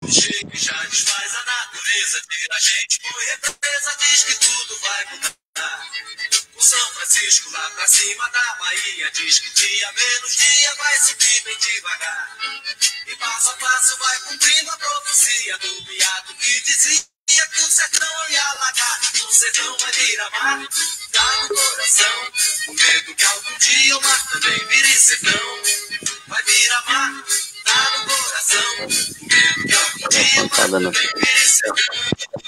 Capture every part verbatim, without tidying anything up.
Chega e já desfaz a natureza, tira a gente por represa, diz que tudo vai mudar. O São Francisco lá pra cima da Bahia diz que dia menos dia vai subir bem devagar. E passo a passo vai cumprindo a profecia do miado que dizia que o sertão ia alagar. O sertão vai virar mar, dá no coração. O medo que algum dia o mar também vire sertão. Vai virar mar, dá no coração. O medo que algum dia o mar também vire sertão.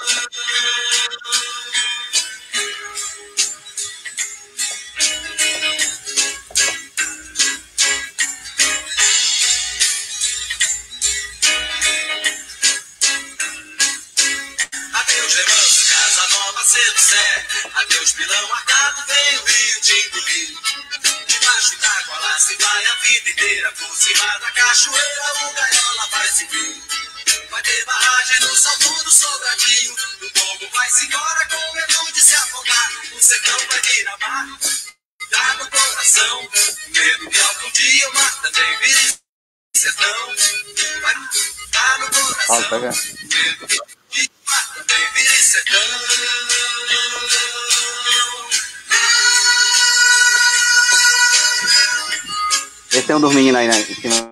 Cedo Sé, adeus pilão arcado, vem o rio te engolir. Debaixo d'água lá se vai a vida inteira, por cima da cachoeira o gaiola vai subir. Vai ter barragem no salto do Sobradinho, o povo vai se embora com medo de se afogar. O sertão vai virar mar, dá no coração, medo que algum dia o mar também vire sertão. Vai dar no coração, medo que algum dia o mar também vire sertão. Esse é um dos meninos aí, né? Em cima.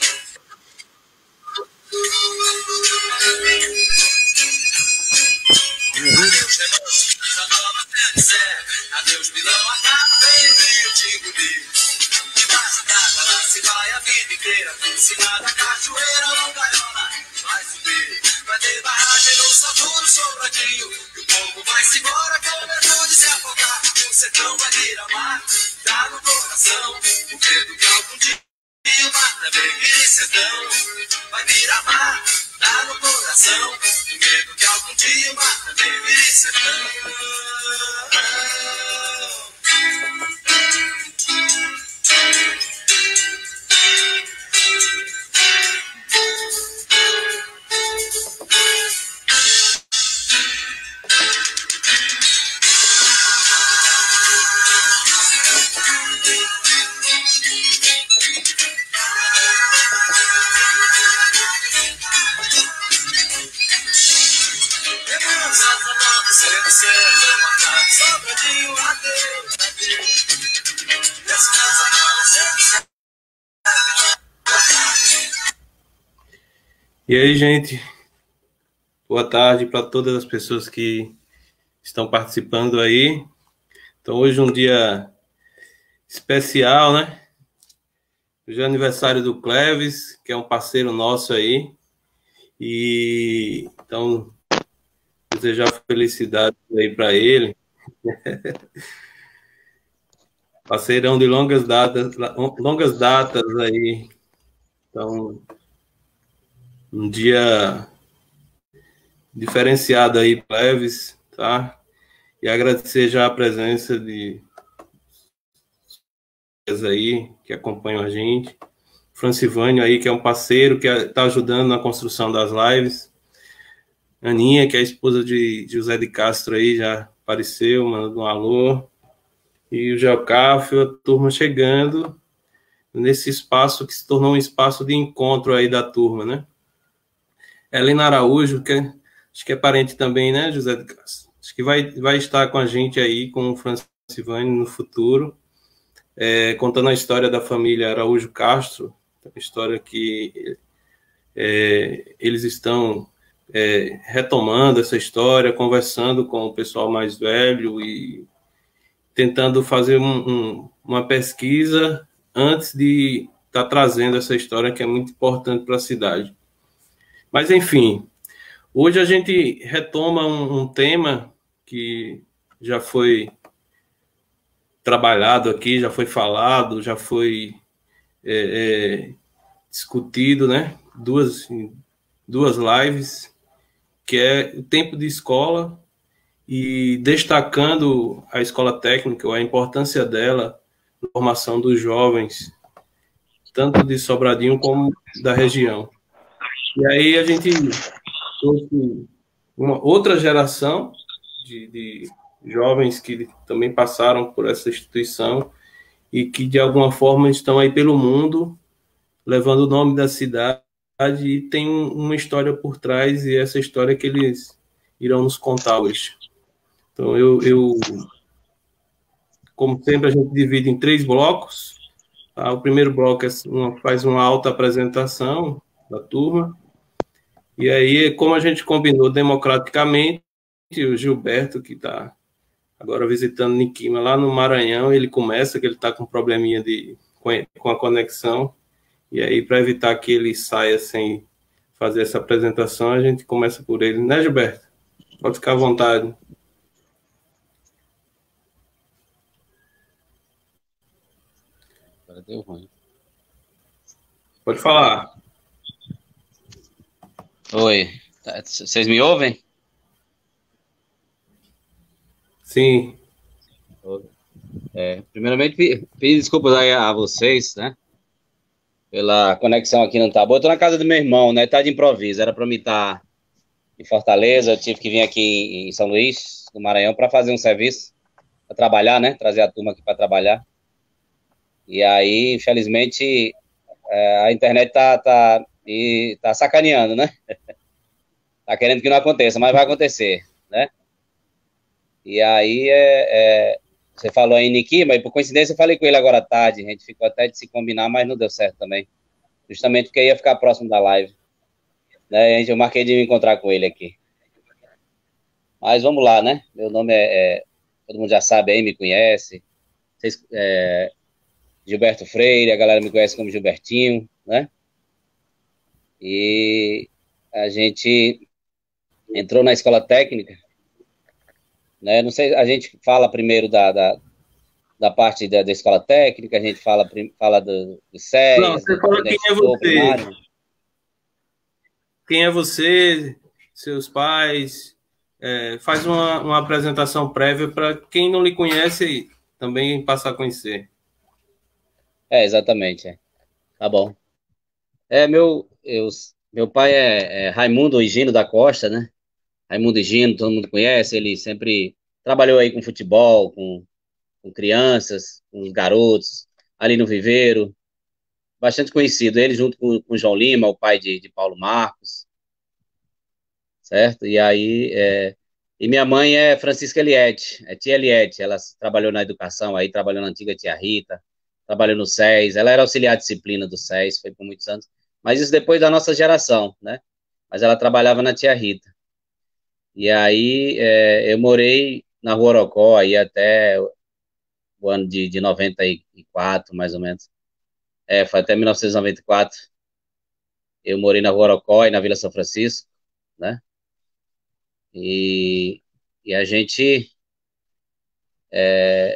Adeus, remanso, da nova terra de Sé. Adeus, pilão, acaba, vem o rio te engolir. Debaixo d'água lá se vai a vida inteira. Por cima da cachoeira, o gaiola vai subir. Vai ter barragem no salto do Sobradinho. E o povo vai se embora com medo de se afogar. O sertão vai virar mar, dá no coração. O medo que algum dia o mar também vire sertão. Vai virar mar, dá no coração. O medo que algum dia o mar também vire sertão. E aí, gente, boa tarde para todas as pessoas que estão participando aí. Então, hoje é um dia especial, né? Hoje é aniversário do Cleves, que é um parceiro nosso aí. E então, desejar felicidade aí para ele. Parceirão de longas datas, longas datas aí. Então, um dia diferenciado aí, Cleves, tá? E agradecer já a presença de aí que acompanham a gente. Francivânio aí, que é um parceiro que está ajudando na construção das lives. Aninha, que é a esposa de José de Castro aí, já apareceu, mandando um alô. E o Geocáfio, a turma chegando nesse espaço que se tornou um espaço de encontro aí da turma, né? Helena Araújo, que é, acho que é parente também, né, José de Castro? Acho que vai, vai estar com a gente aí, com o Francivânio no futuro, é, contando a história da família Araújo Castro, uma história que é, eles estão é, retomando essa história, conversando com o pessoal mais velho e tentando fazer um, um, uma pesquisa antes de estar tá trazendo essa história que é muito importante para a cidade. Mas, enfim, hoje a gente retoma um, um tema que já foi trabalhado aqui, já foi falado, já foi é, é, discutido, né? Duas, duas lives, que é o tempo de escola e destacando a escola técnica, a importância dela na formação dos jovens, tanto de Sobradinho como da região. E aí a gente trouxe uma outra geração de, de jovens que também passaram por essa instituição e que, de alguma forma, estão aí pelo mundo, levando o nome da cidade e tem um, uma história por trás, e essa história que eles irão nos contar hoje. Então, eu, eu como sempre, a gente divide em três blocos. Tá? O primeiro bloco é uma, faz uma alta apresentação da turma, e aí, como a gente combinou democraticamente, o Gilberto, que está agora visitando Niquima lá no Maranhão, ele começa, que ele está com um probleminha de, com a conexão, e aí, para evitar que ele saia sem fazer essa apresentação, a gente começa por ele, né, Gilberto? Pode ficar à vontade. Agora deu ruim. Pode falar. Oi, vocês me ouvem? Sim. É, primeiramente, pedir desculpas aí a vocês, né? Pela conexão aqui não tá boa. Eu tô na casa do meu irmão, né? Tá de improviso. Era para mim estar em Fortaleza. Eu tive que vir aqui em São Luís, no Maranhão, para fazer um serviço, para trabalhar, né? Trazer a turma aqui para trabalhar. E aí, infelizmente, é, a internet tá, tá, e tá sacaneando, né? Tá querendo que não aconteça, mas vai acontecer, né? E aí, é, é, você falou aí em Niquima, e por coincidência eu falei com ele agora à tarde. A gente ficou até de se combinar, mas não deu certo também. Justamente porque ia ficar próximo da live. Né? A gente, eu marquei de me encontrar com ele aqui. Mas vamos lá, né? Meu nome é, é todo mundo já sabe aí, me conhece. Vocês, é, Gilberto Freire, a galera me conhece como Gilbertinho, né? E a gente entrou na escola técnica, né? Não sei, a gente fala primeiro da, da, da parte da, da escola técnica, a gente fala, fala do, do S E S. Não, você fala quem é você. Primário. Quem é você, seus pais, é, faz uma, uma apresentação prévia para quem não lhe conhece também passar a conhecer. É, exatamente. É. Tá bom. É, meu, eu, meu pai é, é Raimundo Higino da Costa, né? Raimundo Higino, todo mundo conhece, ele sempre trabalhou aí com futebol, com, com crianças, com os garotos, ali no Viveiro, bastante conhecido. Ele junto com, com o João Lima, o pai de, de Paulo Marcos, certo? E aí, é, e minha mãe é Francisca Eliette, é tia Eliette, ela trabalhou na educação aí, trabalhou na antiga tia Rita, trabalhou no S E S, ela era auxiliar de disciplina do S E S, foi por muitos anos, mas isso depois da nossa geração, né? Mas ela trabalhava na tia Rita. E aí, é, eu morei na Rua Orocó aí até o ano de, de noventa e quatro, mais ou menos. É, foi até mil novecentos e noventa e quatro. Eu morei na Rua Orocó e na Vila São Francisco, né? E, e a gente é,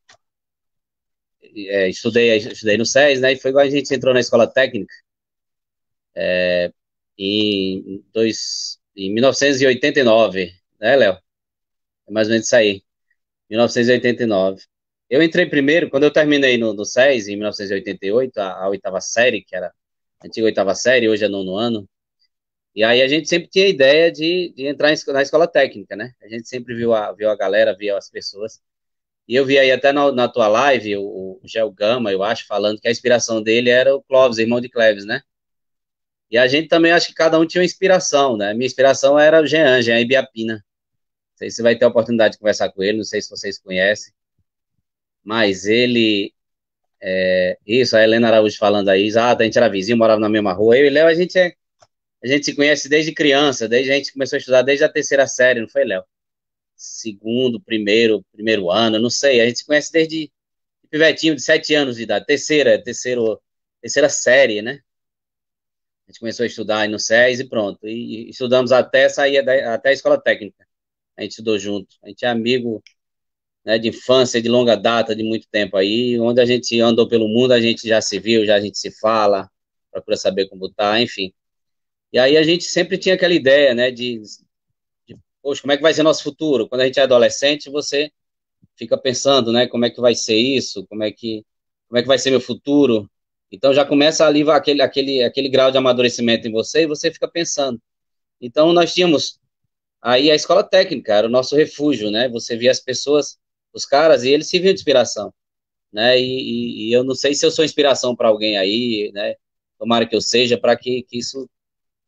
é, estudei, estudei no S E S, né? E foi igual a gente entrou na escola técnica é, em, dois, em mil novecentos e oitenta e nove, né, Léo? É mais ou menos isso aí, mil novecentos e oitenta e nove. Eu entrei primeiro, quando eu terminei no, no S E S, em mil novecentos e oitenta e oito, a, a oitava série, que era a antiga oitava série, hoje é nono ano. E aí a gente sempre tinha a ideia de, de entrar em, na escola técnica, né? A gente sempre viu a, viu a galera, via as pessoas. E eu vi aí até na, na tua live, o, o Gel Gama, eu acho, falando que a inspiração dele era o Clóvis, irmão de Cleves, né? E a gente também acha que cada um tinha uma inspiração, né? Minha inspiração era o Jean, Jean Ibiapina. Não sei se você vai ter a oportunidade de conversar com ele, não sei se vocês conhecem. Mas ele... É, isso, a Helena Araújo falando aí, exato, a gente era vizinho, morava na mesma rua. Eu e Léo, a gente é... A gente se conhece desde criança, desde a gente começou a estudar desde a terceira série, não foi, Léo? Segundo, primeiro, primeiro ano, não sei. A gente se conhece desde pivetinho de sete anos de idade, terceira, terceiro, terceira série, né? A gente começou a estudar aí no S E S e pronto. E, e estudamos até sair da, até a escola técnica. A gente estudou junto. A gente é amigo, né, de infância, de longa data, de muito tempo aí. Onde a gente andou pelo mundo, a gente já se viu, já a gente se fala, procura saber como tá, enfim. E aí a gente sempre tinha aquela ideia, né, de, de, poxa, como é que vai ser nosso futuro? Quando a gente é adolescente, você fica pensando, né, como é que vai ser isso? Como é que, como é que vai ser meu futuro? Então já começa ali aquele, aquele, aquele grau de amadurecimento em você e você fica pensando. Então nós tínhamos aí a escola técnica, era o nosso refúgio, né? Você via as pessoas, os caras, e eles se viam de inspiração, né? E, e, e eu não sei se eu sou inspiração para alguém aí, né? Tomara que eu seja, para que, que isso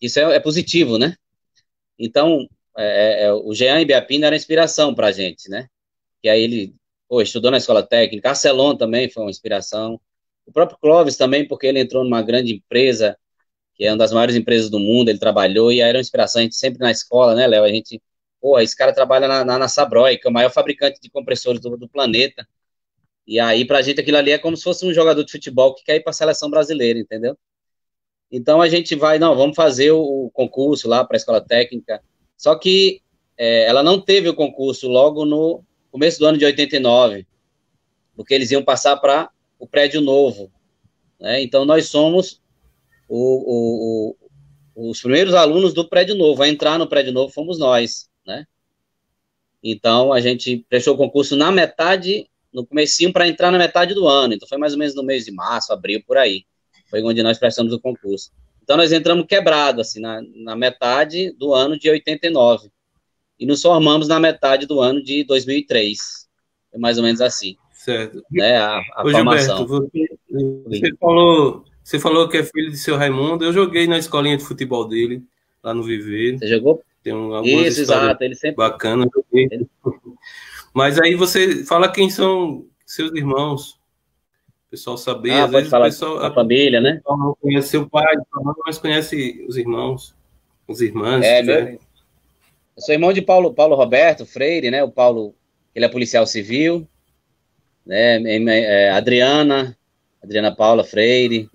Isso é, é positivo, né? Então, é, é, o Jean Ibiapina era inspiração para a gente, né? Que aí ele pô, estudou na escola técnica, a Celon também foi uma inspiração, o próprio Clóvis também, porque ele entrou numa grande empresa, que é uma das maiores empresas do mundo, ele trabalhou, e aí era uma inspiração, a gente sempre na escola, né, Léo, a gente, pô, esse cara trabalha na, na, na Sabroy, que é o maior fabricante de compressores do, do planeta, e aí pra gente aquilo ali é como se fosse um jogador de futebol que quer ir pra seleção brasileira, entendeu? Então a gente vai, não, vamos fazer o, o concurso lá para a escola técnica, só que é, ela não teve o concurso logo no começo do ano de oitenta e nove, porque eles iam passar para o prédio novo, né? Então nós somos o, o, o, os primeiros alunos do prédio novo, a entrar no prédio novo fomos nós, né? Então a gente prestou o concurso na metade, no comecinho para entrar na metade do ano, então foi mais ou menos no mês de março, abril, por aí, foi onde nós prestamos o concurso. Então nós entramos quebrado, assim, na, na metade do ano de oitenta e nove, e nos formamos na metade do ano de dois mil e três, foi mais ou menos assim. Certo. Né, a, a Ô, formação. Gilberto, você, você, falou, você falou que é filho de seu Raimundo, eu joguei na escolinha de futebol dele, lá no Viveiro. Você jogou? Tem algumas Isso, exato, ele sempre... bacanas. Ele... Mas aí você fala quem são seus irmãos, o pessoal saber, ah, às pode vezes falar o pessoal, a família, né? Não conhece seu pai, mas conhece os irmãos, os irmãos. É, meu... Eu sou irmão de Paulo, Paulo Roberto Freire, né? O Paulo, ele é policial civil, né? É, Adriana, Adriana Paula Freire,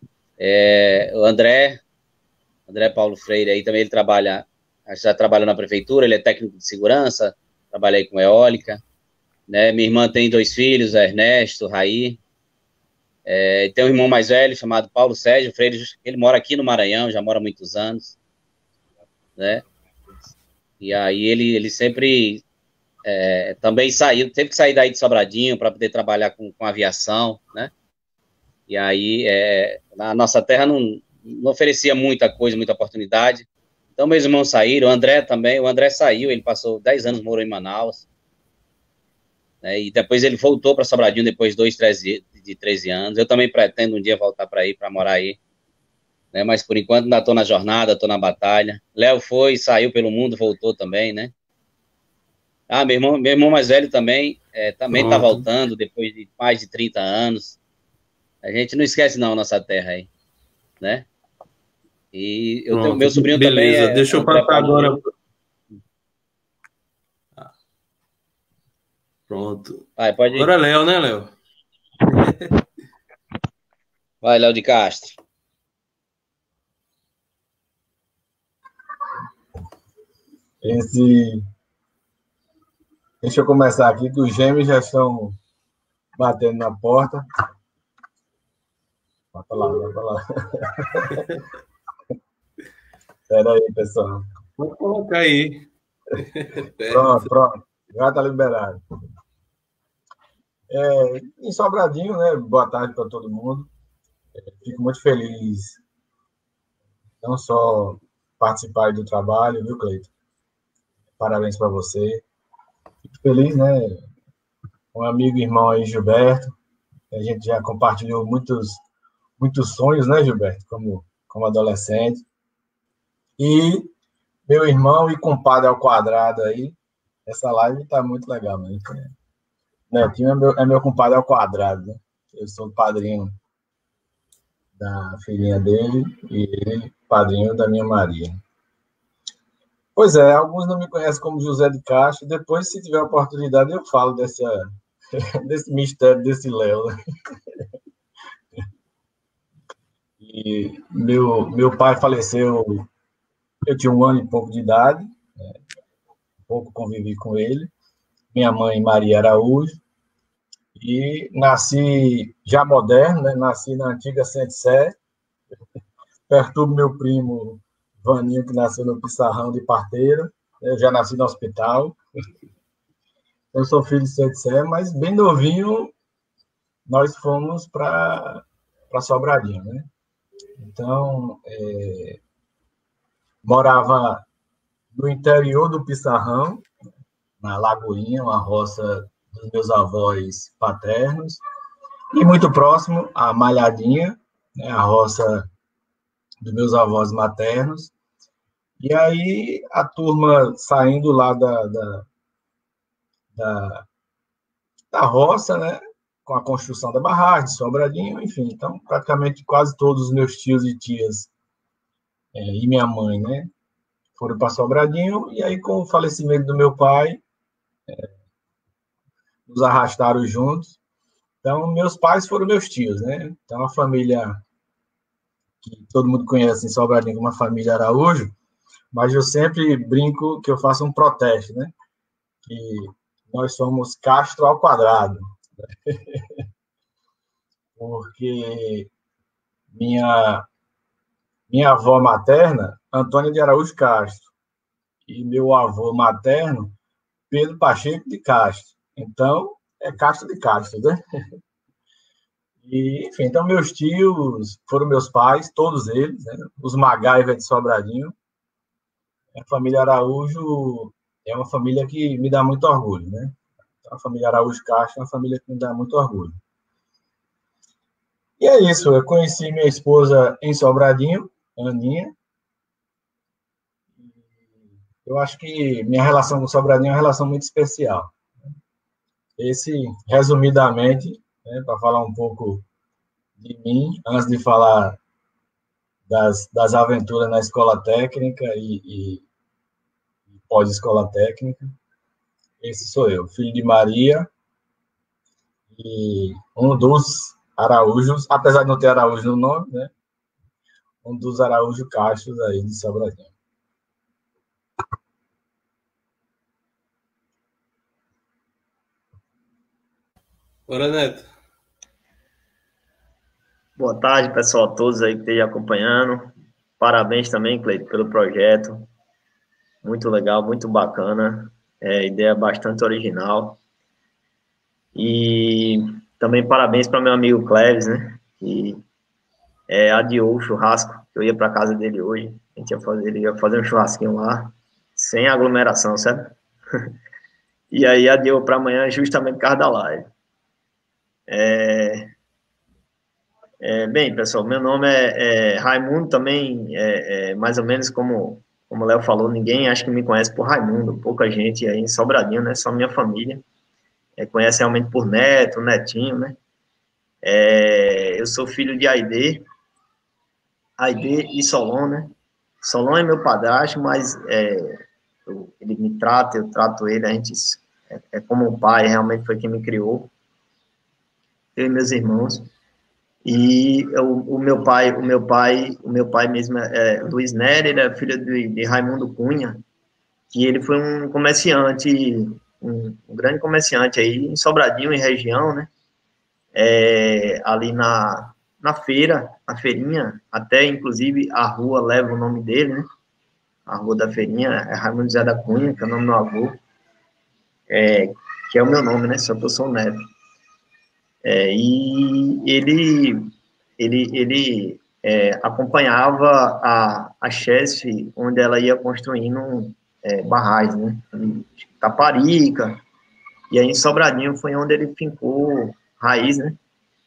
é, o André, André Paulo Freire, aí também ele trabalha, já trabalha na prefeitura, ele é técnico de segurança, trabalha aí com eólica, né? Minha irmã tem dois filhos, Ernesto, Raí, é, tem um irmão mais velho chamado Paulo Sérgio Freire, ele mora aqui no Maranhão, já mora há muitos anos, né? E aí ele, ele sempre é, também saiu, teve que sair daí de Sobradinho para poder trabalhar com, com aviação, né? E aí é, a nossa terra não, não oferecia muita coisa, muita oportunidade. Então meus irmãos saíram, o André também, o André saiu, ele passou dez anos, morou em Manaus, né? E depois ele voltou para Sobradinho depois de dois, treze, de treze anos. Eu também pretendo um dia voltar para aí, para morar aí. Né, mas por enquanto ainda estou na jornada, estou na batalha. Léo foi, saiu pelo mundo, voltou também, né? Ah, meu irmão, meu irmão mais velho também, é, também está voltando depois de mais de trinta anos. A gente não esquece não a nossa terra aí, né? E eu tenho, meu sobrinho beleza, também é... Deixa eu passar agora... Ah. Pronto. Vai, pode ir. Agora é Léo, né, Léo? Vai, Léo de Castro. Esse... Deixa eu começar aqui, que os gêmeos já estão batendo na porta. Vai pra lá, vai pra lá. Espera aí, pessoal. Vou colocar aí. Pronto, pronto. Já está liberado. É, em Sobradinho, né? Boa tarde para todo mundo. Fico muito feliz, não só participar do trabalho, viu, Cleiton? Parabéns para você. Fico feliz, né? Um amigo e irmão aí, Gilberto. A gente já compartilhou muitos, muitos sonhos, né, Gilberto? Como, como adolescente. E meu irmão e compadre ao quadrado aí. Essa live tá muito legal, né? Netinho é meu, é meu compadre ao quadrado, né? Eu sou o padrinho da filhinha dele e ele, padrinho da minha Maria. Pois é, alguns não me conhecem como José de Castro. Depois, se tiver oportunidade, eu falo desse, desse mistério desse Léo. Né? E meu, meu pai faleceu, eu tinha um ano e pouco de idade, né? Pouco convivi com ele. Minha mãe, Maria Araújo. E nasci já moderno, né? Nasci na antiga Centro-Sé, perturbo meu primo Vaninho, que nasceu no Pissarrão de Parteira. Eu já nasci no hospital. Eu sou filho de Centro-Sé, mas bem novinho nós fomos para Sobradinho, né? Então, é, morava no interior do Pissarrão, na Lagoinha, uma roça dos meus avós paternos, e muito próximo à Malhadinha, né, a roça dos meus avós maternos, E aí a turma saindo lá da, da, da, da roça, né? Com a construção da barragem, de Sobradinho, enfim. Então, praticamente quase todos os meus tios e tias é, e minha mãe, né? Foram para Sobradinho, e aí com o falecimento do meu pai, é, nos arrastaram juntos. Então, meus pais foram meus tios, né? Então, a família que todo mundo conhece em Sobradinho como uma família Araújo, mas eu sempre brinco que eu faço um protesto, né? Que nós somos Castro ao quadrado. Porque minha, minha avó materna, Antônia de Araújo Castro, e meu avô materno, Pedro Pacheco de Castro. Então, é Castro de Castro, né? E, enfim, então meus tios foram meus pais, todos eles, né? Os MacGyver de Sobradinho. A família Araújo é uma família que me dá muito orgulho, né? Então, a família Araújo Castro é uma família que me dá muito orgulho. E é isso, eu conheci minha esposa em Sobradinho, Aninha. Eu acho que minha relação com Sobradinho é uma relação muito especial. Esse, resumidamente, né, para falar um pouco de mim, antes de falar das, das aventuras na escola técnica e, e, e pós-escola técnica, esse sou eu, filho de Maria, e um dos Araújos, apesar de não ter Araújo no nome, né, um dos Araújo Castros aí de Sobradinho. Bora, Neto. Boa tarde, pessoal, todos aí que estejam acompanhando. Parabéns também, Cleito, pelo projeto. Muito legal, muito bacana. É, ideia bastante original. E também parabéns para meu amigo Cleves, né? Que é, adiou o churrasco. Eu ia para casa dele hoje. A gente ia fazer, ele ia fazer um churrasquinho lá, sem aglomeração, sabe? E aí adiou para amanhã justamente por causa da live. É... É, bem, pessoal, meu nome é, é Raimundo, também, é, é, mais ou menos como, como o Léo falou, ninguém acho que me conhece por Raimundo, pouca gente aí em Sobradinho, né, só minha família, é, conhece realmente por Neto, Netinho, né, é, eu sou filho de Aide, Aide e Solon, né, Solon é meu padrasto, mas é, eu, ele me trata, eu trato ele, a gente, é, é como um pai, realmente foi quem me criou, eu e meus irmãos. E o, o meu pai, o meu pai, o meu pai mesmo é Luiz Nery, ele é filho de, de Raimundo Cunha, que ele foi um comerciante, um, um grande comerciante aí em Sobradinho, em região, né? É, ali na, na feira, na feirinha, até inclusive a rua leva o nome dele, né? A rua da feirinha é Raimundo Zé da Cunha, que é o nome do meu avô, é, que é o meu nome, né? Só que eu sou neto. É, e ele, ele, ele é, acompanhava a, a chefe onde ela ia construindo é, barragens, né? Em Taparica, e aí em Sobradinho foi onde ele fincou raiz, né?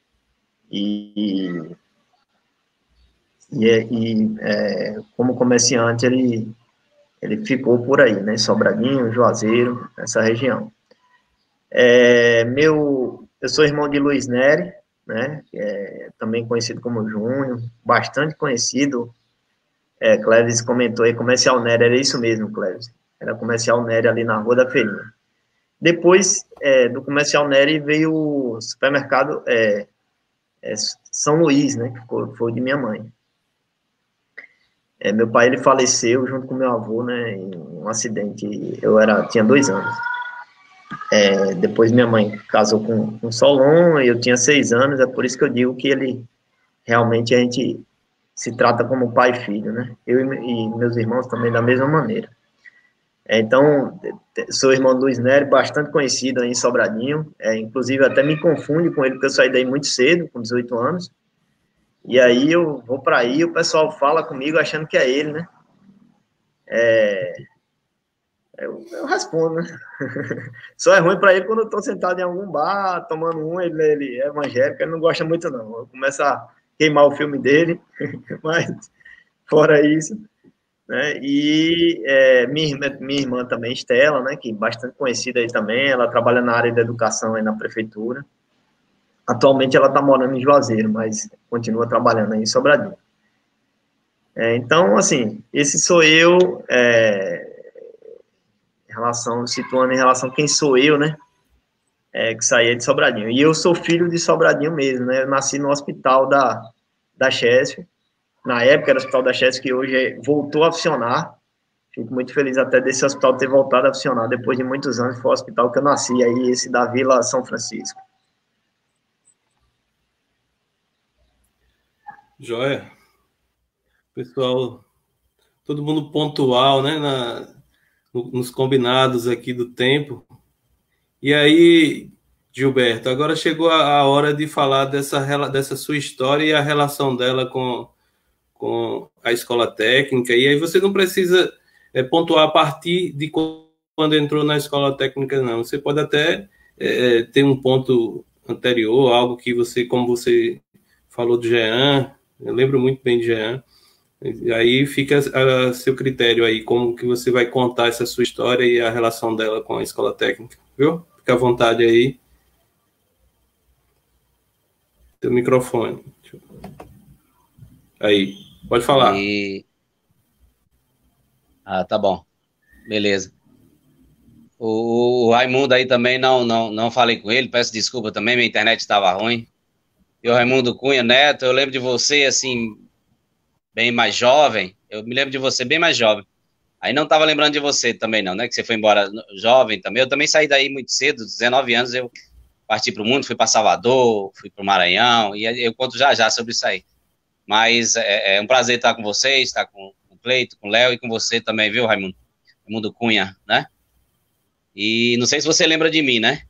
E, e, e é, como comerciante ele, ele ficou por aí, né? Sobradinho, Juazeiro, essa região. É, meu, eu sou irmão de Luiz Nery, né, é, também conhecido como Júnior, bastante conhecido. É, Cleves comentou aí, Comercial Nery, era isso mesmo, Cleves, era Comercial Nery ali na Rua da Feirinha. Depois é, do Comercial Nery veio o supermercado é, é, São Luís, né, que foi, foi de minha mãe. É, meu pai, ele faleceu junto com meu avô, né, em um acidente, eu era, tinha dois anos. É, depois minha mãe casou com, com Solon, eu tinha seis anos, é por isso que eu digo que ele, realmente a gente se trata como pai e filho, né? Eu e, e meus irmãos também da mesma maneira. É, então, sou irmão do Luiz Nery, bastante conhecido aí em Sobradinho, é, inclusive até me confunde com ele, porque eu saí daí muito cedo, com dezoito anos, e aí eu vou para aí, o pessoal fala comigo achando que é ele, né? É... Eu, eu respondo, né? Só é ruim para ele quando eu estou sentado em algum bar, tomando um, ele, ele é evangélico, ele não gosta muito, não. Eu começo a queimar o filme dele, mas fora isso, né? E é, minha, irmã, minha irmã também, Estela, né? Que é bastante conhecida aí também, ela trabalha na área da educação aí na prefeitura. Atualmente ela está morando em Juazeiro, mas continua trabalhando aí em Sobradinho. É, então, assim, esse sou eu, é, em relação, situando em relação a quem sou eu, né? É, que saía de Sobradinho. E eu sou filho de Sobradinho mesmo, né? Eu nasci no hospital da, da Chesf. Na época era o hospital da Chesf, que hoje é, voltou a funcionar. Fico muito feliz até desse hospital ter voltado a funcionar depois de muitos anos. Foi o hospital que eu nasci aí, esse da Vila São Francisco. Joia. Pessoal, todo mundo pontual, né? Na, nos combinados aqui do tempo. E aí, Gilberto, agora chegou a, a hora de falar dessa, dessa sua história e a relação dela com, com a escola técnica. E aí você não precisa é, pontuar a partir de quando entrou na escola técnica, não. Você pode até é, ter um ponto anterior, algo que você, como você falou de Jean, eu lembro muito bem de Jean. E aí fica a, a seu critério aí, como que você vai contar essa sua história e a relação dela com a escola técnica, viu? Fica à vontade aí. Seu microfone. Aí, pode falar. E... Ah, tá bom. Beleza. O, o Raimundo aí também, não, não, não falei com ele, peço desculpa também, minha internet estava ruim. E o Raimundo Cunha Neto, eu lembro de você, assim, bem mais jovem. Eu me lembro de você bem mais jovem. Aí não estava lembrando de você também não, né? Que você foi embora jovem também. Eu também saí daí muito cedo, dezenove anos, eu parti para o mundo, fui para Salvador, fui para o Maranhão, e eu conto já já sobre isso aí. Mas é, é um prazer estar com vocês, estar com o Cleito, com o Léo e com você também, viu, Raimundo? Raimundo Cunha, né? E não sei se você lembra de mim, né?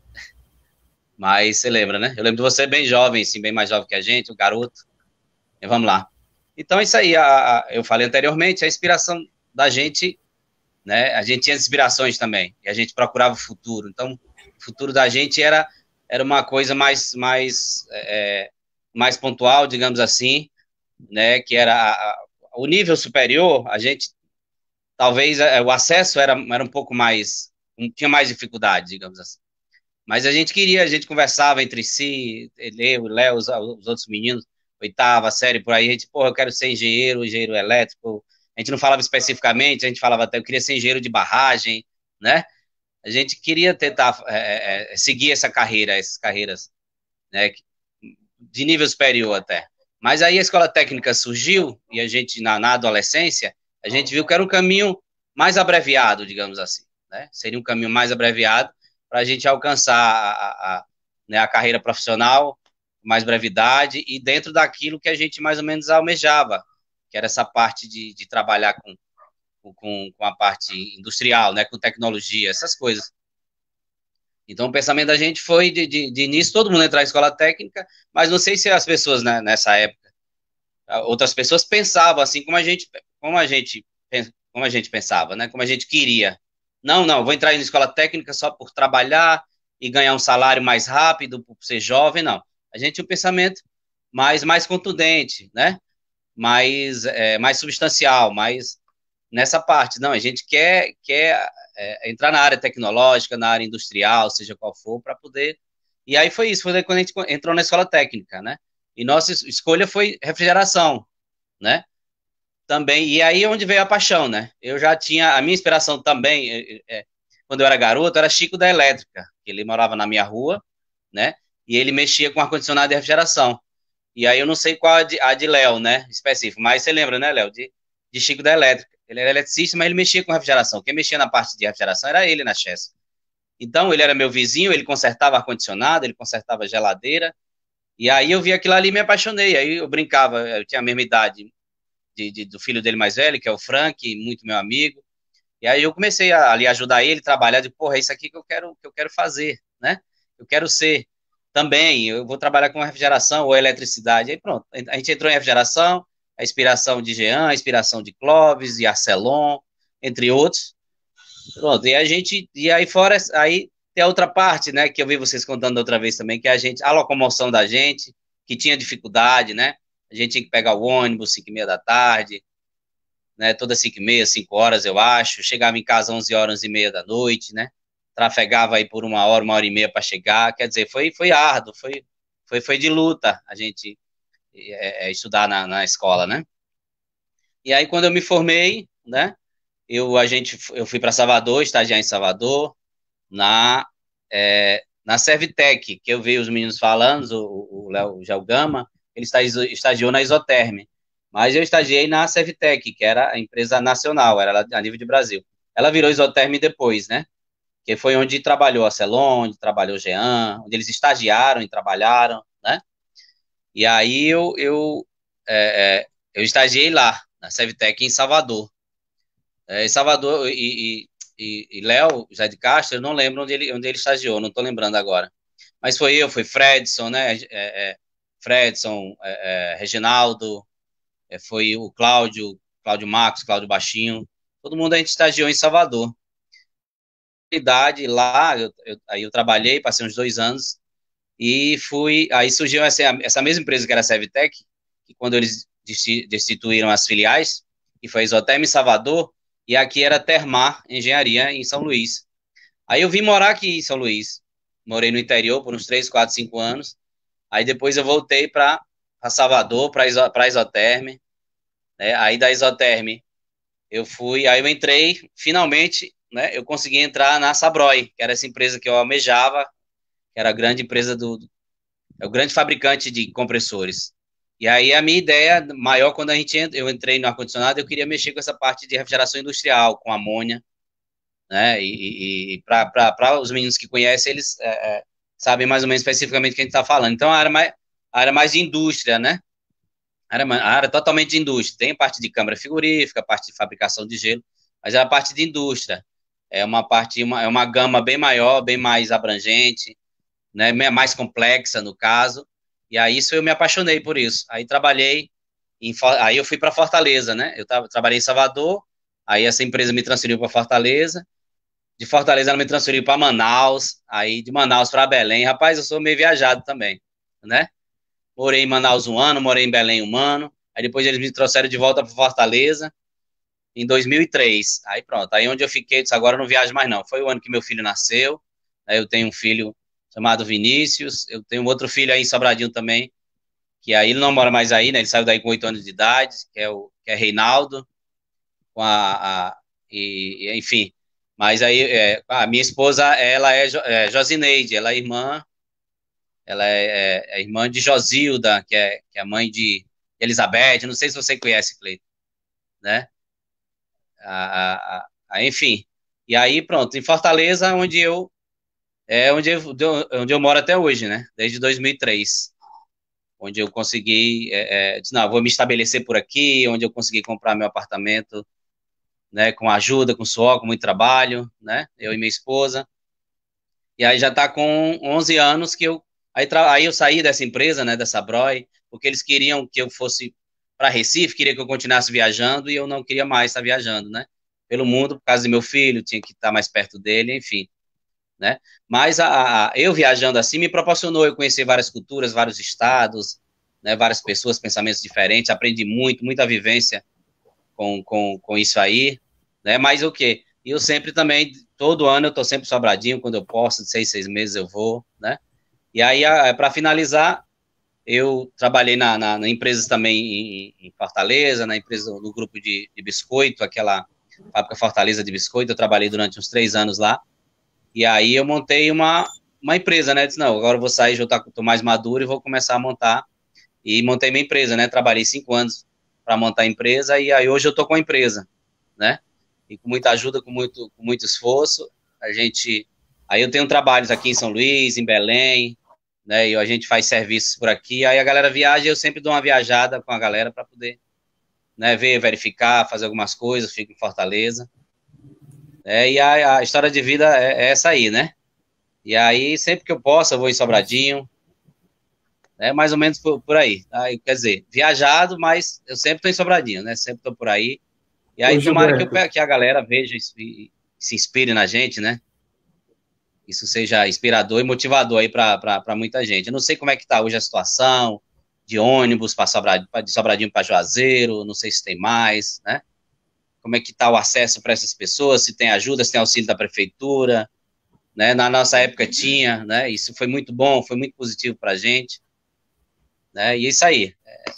Mas você lembra, né? Eu lembro de você bem jovem, assim, bem mais jovem que a gente, o garoto. E vamos lá. Então, isso aí, a, a, eu falei anteriormente, a inspiração da gente, né? A gente tinha inspirações também, e a gente procurava o futuro. Então, o futuro da gente era, era uma coisa mais, mais, é, mais pontual, digamos assim, né? Que era a, a, o nível superior, a gente, talvez, a, o acesso era, era um pouco mais, um, tinha mais dificuldade, digamos assim. Mas a gente queria, a gente conversava entre si, eu, Léo, os, os outros meninos, oitava série, por aí, a gente, porra, eu quero ser engenheiro, engenheiro elétrico. A gente não falava especificamente, a gente falava até, eu queria ser engenheiro de barragem, né? A gente queria tentar é, é, seguir essa carreira, essas carreiras, né, de nível superior até. Mas aí a escola técnica surgiu, e a gente, na, na adolescência, a gente viu que era um caminho mais abreviado, digamos assim, né? Seria um caminho mais abreviado para a gente alcançar a, a, a, né, a carreira profissional, mais brevidade, e dentro daquilo que a gente mais ou menos almejava, que era essa parte de, de trabalhar com, com, com a parte industrial, né, com tecnologia, essas coisas. Então, o pensamento da gente foi, de, de, de início, todo mundo entrar na escola técnica, mas não sei se as pessoas, né, nessa época, outras pessoas pensavam assim como a gente, como a gente, como a gente pensava, né, como a gente queria. Não, não, vou entrar na escola técnica só por trabalhar e ganhar um salário mais rápido, por ser jovem, não. A gente tinha um pensamento mais, mais contundente, né? Mais, é, mais substancial, mais nessa parte. Não, a gente quer, quer é, entrar na área tecnológica, na área industrial, seja qual for, para poder... E aí foi isso, foi quando a gente entrou na escola técnica, né? E nossa escolha foi refrigeração, né? Também, e aí é onde veio a paixão, né? Eu já tinha, a minha inspiração também, é, é, quando eu era garoto, era Chico da Elétrica, ele morava na minha rua, né? E ele mexia com ar-condicionado e refrigeração. E aí eu não sei qual a de, a de Léo, né, específico, mas você lembra, né, Léo, de, de Chico da Elétrica. Ele era eletricista, mas ele mexia com refrigeração. Quem mexia na parte de refrigeração era ele na Chess. Então, ele era meu vizinho, ele consertava ar-condicionado, ele consertava geladeira, e aí eu vi aquilo ali e me apaixonei. Aí eu brincava, eu tinha a mesma idade de, de, do filho dele mais velho, que é o Frank, muito meu amigo, e aí eu comecei a ali ajudar ele, trabalhar, de porra, é isso aqui que eu quero, que eu quero fazer, né, eu quero ser também, eu vou trabalhar com refrigeração ou eletricidade, aí pronto, a gente entrou em refrigeração, a inspiração de Jean, a inspiração de Clóvis e Arcelon, entre outros, pronto, e a gente, e aí fora, aí tem a outra parte, né, que eu vi vocês contando outra vez também, que é a gente, a locomoção da gente, que tinha dificuldade, né, a gente tinha que pegar o ônibus, cinco e meia da tarde, né, todas cinco e meia, cinco horas, eu acho, chegava em casa onze horas, onze e meia da noite, né, trafegava aí por uma hora, uma hora e meia para chegar, quer dizer, foi, foi árduo, foi, foi, foi de luta a gente é, é, estudar na, na escola, né. E aí, quando eu me formei, né, eu, a gente, eu fui para Salvador, estagiar em Salvador, na, é, na Servitec, que eu vi os meninos falando, o, o Léo Gelgama, ele estagiou na Isoterm, mas eu estagiei na Servitec, que era a empresa nacional, era a nível de Brasil. Ela virou Isoterm depois, né, que foi onde trabalhou a Celon, onde trabalhou o Jean, onde eles estagiaram e trabalharam, né, e aí eu, eu, é, é, eu estagiei lá, na Servitec em Salvador. É, em Salvador, e, e, e Léo, José de Castro, eu não lembro onde ele, onde ele estagiou, não estou lembrando agora. Mas foi eu, foi Fredson, né, é, é, Fredson, é, é, Reginaldo, é, foi o Cláudio, Cláudio Marcos, Cláudio Baixinho, todo mundo a gente estagiou em Salvador. Idade lá, eu, eu, aí eu trabalhei, passei uns dois anos, e fui, aí surgiu essa, essa mesma empresa que era a Servitec, que quando eles destituíram as filiais, que foi a Isoterm em Salvador, e aqui era Termar Engenharia, em São Luís. Aí eu vim morar aqui em São Luís, morei no interior por uns três, quatro, cinco anos, aí depois eu voltei para Salvador, para a Isoterm, né? Aí da Isoterm eu fui, aí eu entrei, finalmente, né, eu consegui entrar na Sabroy, que era essa empresa que eu almejava, que era a grande empresa do, é o grande fabricante de compressores. E aí a minha ideia maior, quando a gente eu entrei no ar-condicionado, eu queria mexer com essa parte de refrigeração industrial, com amônia, né, e, e para os meninos que conhecem, eles é, é, sabem mais ou menos especificamente o que a gente está falando. Então, a área, mais, a área mais de indústria, né, a área, a área totalmente de indústria, tem parte de câmara frigorífica, parte de fabricação de gelo, mas é a parte de indústria, é uma parte, uma, é uma gama bem maior, bem mais abrangente, né, mais complexa no caso, e aí isso eu me apaixonei por isso. Aí trabalhei, em, aí eu fui para Fortaleza, né, eu tava, trabalhei em Salvador, aí essa empresa me transferiu para Fortaleza, de Fortaleza ela me transferiu para Manaus, aí de Manaus para Belém. Rapaz, eu sou meio viajado também, né, morei em Manaus um ano, morei em Belém um ano, aí depois eles me trouxeram de volta para Fortaleza, em dois mil e três, aí pronto, aí onde eu fiquei, disse, agora eu não viajo mais não, foi o ano que meu filho nasceu, aí eu tenho um filho chamado Vinícius, eu tenho outro filho aí em Sobradinho também, que aí ele não mora mais aí, né, ele saiu daí com oito anos de idade, que é o que é Reinaldo, com a, a e, enfim, mas aí é, a minha esposa, ela é, é Josineide, ela é irmã, ela é, é, é irmã de Josilda, que é, que é a mãe de Elizabeth, não sei se você conhece, Cleiton, né, a, a, a, enfim, e aí pronto, em Fortaleza, onde eu é onde eu, onde eu moro até hoje, né? Desde dois mil e três, onde eu consegui, é, é, não, vou me estabelecer por aqui, onde eu consegui comprar meu apartamento, né? Com ajuda, com suor, com muito trabalho, né? Eu e minha esposa. E aí já está com onze anos que eu, aí, aí eu saí dessa empresa, né? Dessa Broy, porque eles queriam que eu fosse para Recife, queria que eu continuasse viajando e eu não queria mais estar viajando, né? Pelo mundo, por causa do meu filho, tinha que estar mais perto dele, enfim. Né? Mas a, a, eu viajando assim me proporcionou eu conhecer várias culturas, vários estados, né, várias pessoas, pensamentos diferentes, aprendi muito, muita vivência com, com, com isso aí, né, mas o que? Eu sempre também, todo ano eu estou sempre Sobradinho, quando eu posso, de seis, seis meses eu vou, né, e aí para finalizar, eu trabalhei na, na, na empresas também em, em Fortaleza, na empresa, no grupo de, de biscoito, aquela fábrica Fortaleza de biscoito, eu trabalhei durante uns três anos lá. E aí eu montei uma, uma empresa, né? Disse, não, agora eu vou sair, já estou mais maduro e vou começar a montar. E montei minha empresa, né? Trabalhei cinco anos para montar a empresa e aí hoje eu estou com a empresa, né? E com muita ajuda, com muito, com muito esforço, a gente... Aí eu tenho trabalhos aqui em São Luís, em Belém, né? E a gente faz serviços por aqui. Aí a galera viaja e eu sempre dou uma viajada com a galera para poder, né, ver, verificar, fazer algumas coisas, fico em Fortaleza. É, e a, a história de vida é, é essa aí, né? E aí, sempre que eu posso, eu vou em Sobradinho, é mais ou menos por, por aí. Tá? Quer dizer, viajado, mas eu sempre estou em Sobradinho, né? Sempre estou por aí. E aí, Ô, tomara que, eu, que a galera veja e, e se inspire na gente, né? Isso seja inspirador e motivador aí para muita gente. Eu não sei como é que está hoje a situação de ônibus para Sobradinho, de Sobradinho para Juazeiro, não sei se tem mais, né? como é que está o acesso para essas pessoas, se tem ajuda, se tem auxílio da prefeitura, né? Na nossa época tinha, né? Isso foi muito bom, foi muito positivo para a gente, né? E é isso aí.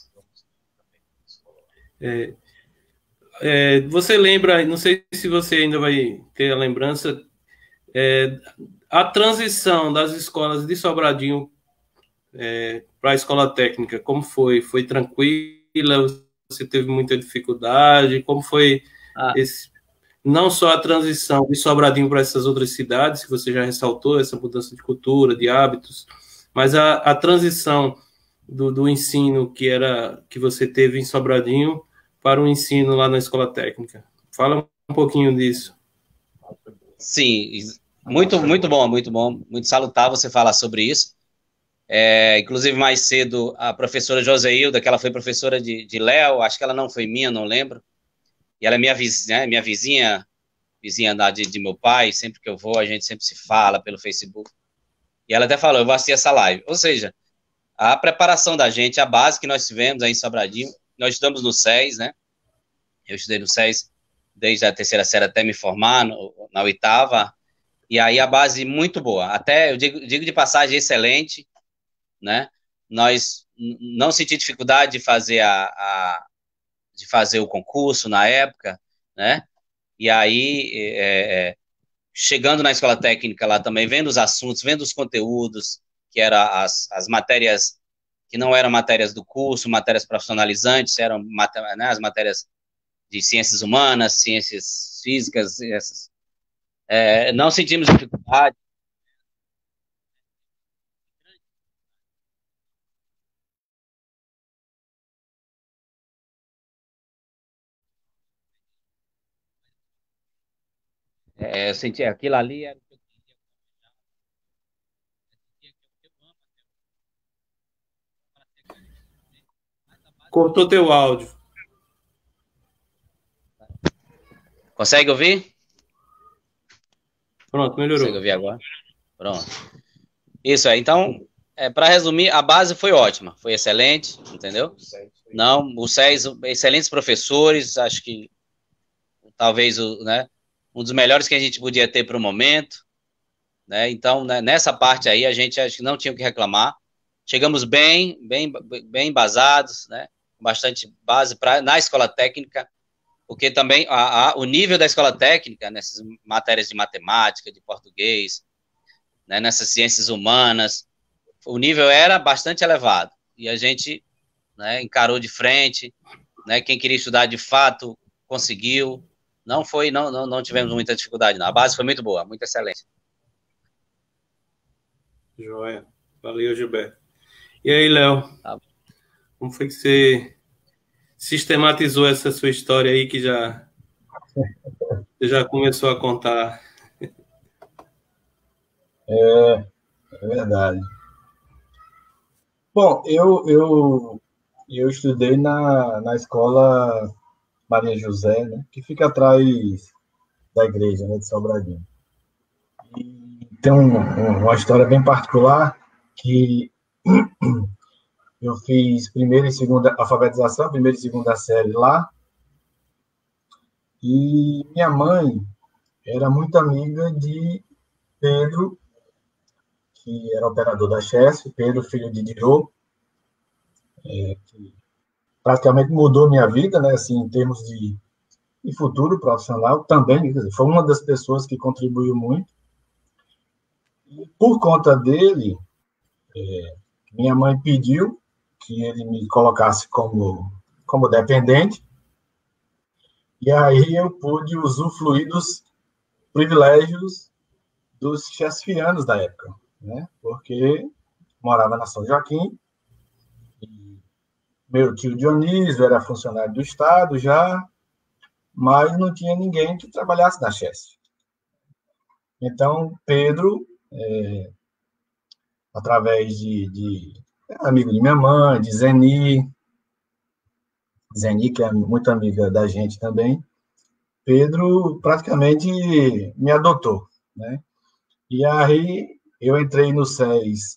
É, é, você lembra, não sei se você ainda vai ter a lembrança, é, a transição das escolas de Sobradinho é, para a escola técnica, como foi? Foi tranquila? Você teve muita dificuldade? Como foi ah. esse, não só a transição de Sobradinho para essas outras cidades, que você já ressaltou, essa mudança de cultura, de hábitos, mas a, a transição do, do ensino que, era, que você teve em Sobradinho para o ensino lá na escola técnica? Fala um pouquinho disso. Sim, muito, muito bom, muito bom, muito salutar você falar sobre isso. É, inclusive, mais cedo, a professora Joseilda, que ela foi professora de, de Léo, acho que ela não foi minha, não lembro, e ela é minha vizinha, né, minha vizinha, vizinha da, de, de meu pai, sempre que eu vou, a gente sempre se fala pelo Facebook, e ela até falou, eu vou assistir essa live, ou seja, a preparação da gente, a base que nós tivemos aí em Sobradinho, nós estudamos no S E S, né, eu estudei no S E S desde a terceira série até me formar, no, na oitava, e aí a base muito boa, até, eu digo, digo de passagem, excelente, né? Nós não senti dificuldade de fazer a, a de fazer o concurso na época, né? E aí é, é, chegando na escola técnica lá também, vendo os assuntos, vendo os conteúdos, que eram as, as matérias que não eram matérias do curso, matérias profissionalizantes, eram né, as matérias de ciências humanas, ciências físicas, essas. É, não sentimos dificuldade. É, eu senti aquilo ali. Era... Cortou teu áudio. Consegue ouvir? Pronto, melhorou. Consegue ouvir agora? Pronto. Isso aí. Então, é, para resumir, a base foi ótima, foi excelente, entendeu? Não, o S E S, excelentes professores, acho que talvez o, né, um dos melhores que a gente podia ter para o momento, né? Então, né, nessa parte aí, a gente acho que não tinha o que reclamar. Chegamos bem, bem, bem embasados, né? Bastante base pra, na escola técnica, porque também a, a, o nível da escola técnica, nessas matérias de matemática, de português, né, nessas ciências humanas, o nível era bastante elevado, e a gente, né, encarou de frente, né, quem queria estudar de fato conseguiu, não foi, não, não, não tivemos muita dificuldade, não. A base foi muito boa, muito excelente. Joia, valeu, Gilberto. E aí, Léo, tá. Como foi que você sistematizou essa sua história aí que já, você já começou a contar? É, é verdade. Bom, eu, eu, eu estudei na, na escola Maria José, né, que fica atrás da igreja, né, de Sobradinho. E tem um, um, uma história bem particular que eu fiz primeira e segunda alfabetização, primeira e segunda série lá, e minha mãe era muito amiga de Pedro, que era operador da Chesf, Pedro, filho de Dirô, é, que praticamente mudou minha vida, né, assim, em termos de, de futuro profissional, também, quer dizer, foi uma das pessoas que contribuiu muito. E por conta dele, é, minha mãe pediu que ele me colocasse como, como dependente, e aí eu pude usufruir dos privilégios dos chesfianos da época, né? Porque morava na São Joaquim, e meu tio Dionísio era funcionário do Estado já, mas não tinha ninguém que trabalhasse na Chesf. Então, Pedro, é, através de, de amigo de minha mãe, de Zeni, Zeni, que é muito amiga da gente também, Pedro praticamente me adotou, né? E aí eu entrei no S E S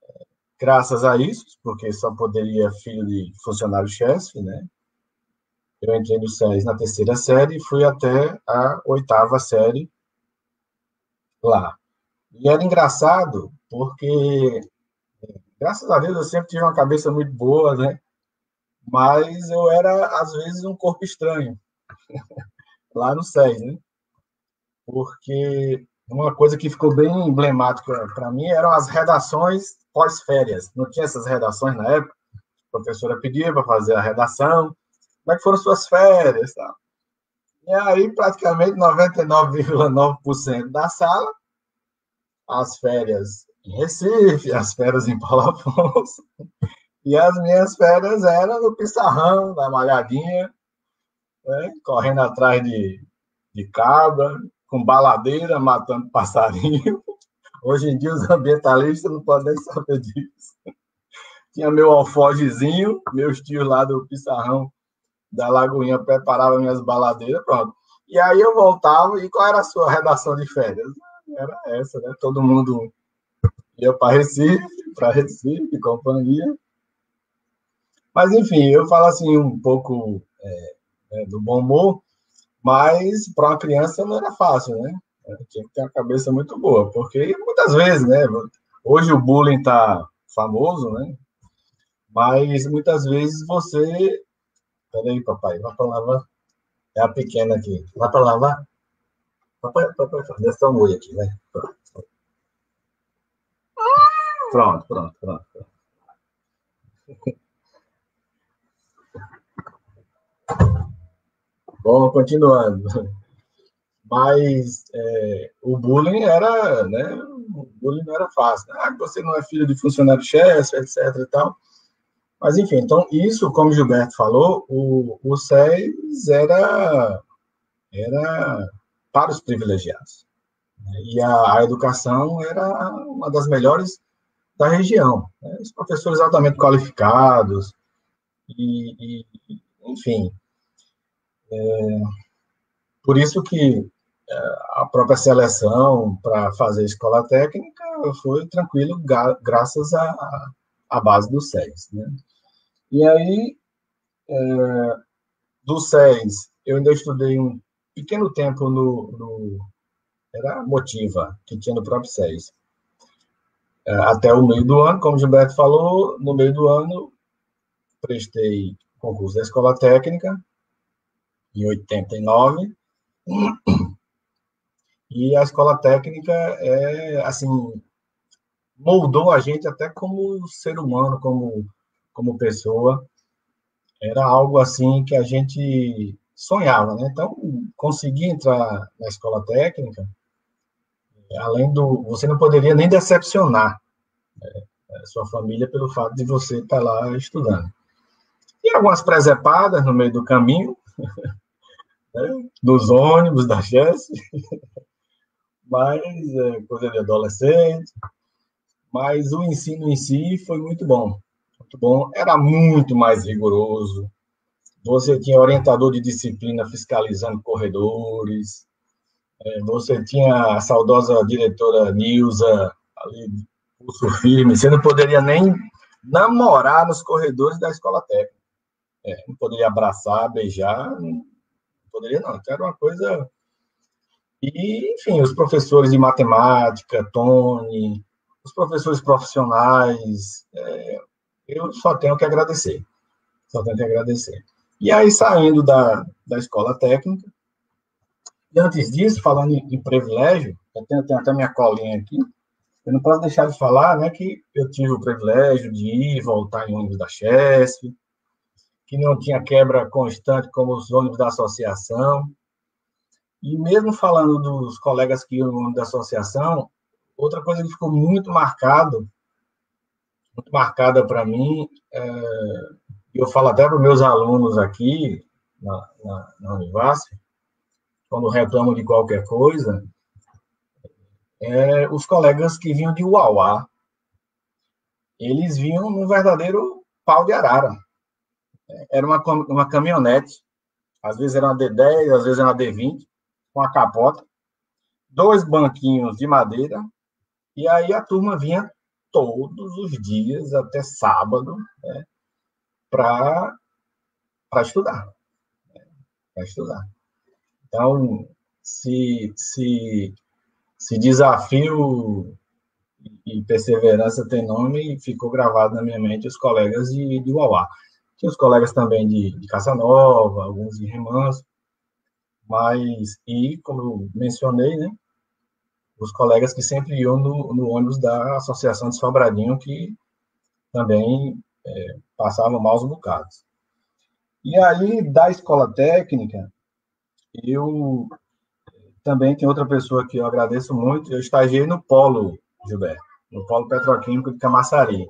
graças a isso, porque só poderia filho de funcionário-chefe, né? Eu entrei no SES na terceira série e fui até a oitava série lá. E era engraçado, porque, graças a Deus, eu sempre tive uma cabeça muito boa, né? Mas eu era, às vezes, um corpo estranho, lá no SES, né? Porque uma coisa que ficou bem emblemática para mim eram as redações pós-férias. Não tinha essas redações na época. A professora pedia para fazer a redação. Como é que foram suas férias? Tá? E aí, praticamente, noventa e nove vírgula nove por cento da sala, as férias em Recife, as férias em Paulo Afonso, e as minhas férias eram no Pissarrão, na Malhadinha, né? Correndo atrás de, de cabra, com baladeira, matando passarinho. Hoje em dia, os ambientalistas não podem nem saber disso. Tinha meu alfogezinho, meus tios lá do Pissarrão, da Lagoinha, preparavam minhas baladeiras, pronto. E aí eu voltava, e qual era a sua redação de férias? Era essa, né? Todo mundo ia para Recife, para Recife, companhia. Mas, enfim, eu falo assim um pouco é, é, do bom humor, mas para uma criança não era fácil, né? Tinha que ter uma cabeça muito boa, porque muitas vezes, né? Hoje o bullying está famoso, né? Mas muitas vezes você... Peraí, papai, vai para lavar. É a pequena aqui. Vai para lavar. Papai, papai, deixa eu um oi aqui, né? Pronto, pronto, pronto. pronto. Bom, continuando. Mas é, o bullying era, né? O bullying não era fácil. Ah, você não é filho de funcionário-chefe, etc e tal. Mas, enfim, então, isso, como o Gilberto falou, o, o SES era, era para os privilegiados. E a, a educação era uma das melhores da região. Né? Os professores altamente qualificados, e, e enfim. É, por isso que a própria seleção para fazer escola técnica foi tranquilo, graças à, à base do SES. Né? E aí, é, do SES, eu ainda estudei um pequeno tempo no, no era a Motiva, que tinha no próprio SES. É, até o meio do ano, como o Gilberto falou, no meio do ano, prestei concurso da escola técnica, em oitenta e nove, e a escola técnica, é, assim, moldou a gente até como ser humano, como, como pessoa. Era algo assim que a gente sonhava, né? Então, conseguir entrar na escola técnica, além do... Você não poderia nem decepcionar, né, a sua família pelo fato de você estar lá estudando. E algumas presepadas no meio do caminho, né, nos ônibus da Chess, mas é, coisa de adolescente. Mas o ensino em si foi muito bom. Muito bom. Era muito mais rigoroso. Você tinha orientador de disciplina fiscalizando corredores. Você tinha a saudosa diretora Nilza, ali, pulso firme. Você não poderia nem namorar nos corredores da escola técnica. É, não poderia abraçar, beijar, não poderia não. Então, era uma coisa... E, enfim, os professores de matemática, Tony, os professores profissionais, é, eu só tenho que agradecer. Só tenho que agradecer. E aí, saindo da, da escola técnica, e antes disso, falando em, em privilégio, eu tenho, tenho até minha colinha aqui, eu não posso deixar de falar, né, que eu tive o privilégio de ir e voltar em ônibus da Chesf, que não tinha quebra constante como os ônibus da associação. E mesmo falando dos colegas que iam no ônibus da associação, outra coisa que ficou muito marcado, muito marcada para mim, é, eu falo até para os meus alunos aqui, na, na, na Univasf, quando reclamam de qualquer coisa, é, os colegas que vinham de Uauá, eles vinham num verdadeiro pau de arara. Era uma, uma caminhonete, às vezes era uma D dez, às vezes era uma D vinte, com a capota, dois banquinhos de madeira, e aí a turma vinha todos os dias, até sábado, né, para estudar. para estudar. Então, se, se, se desafio e perseverança tem nome, ficou gravado na minha mente os colegas de, de Uauá. Tinha os colegas também de, de Caçanova, alguns de Remanso, mas, e, como eu mencionei, né, os colegas que sempre iam no, no ônibus da Associação de Sobradinho, que também é, passavam maus bocados. E aí, da escola técnica, eu também tenho outra pessoa que eu agradeço muito, eu estagiei no Polo, Gilberto, no Polo Petroquímico de Camaçari.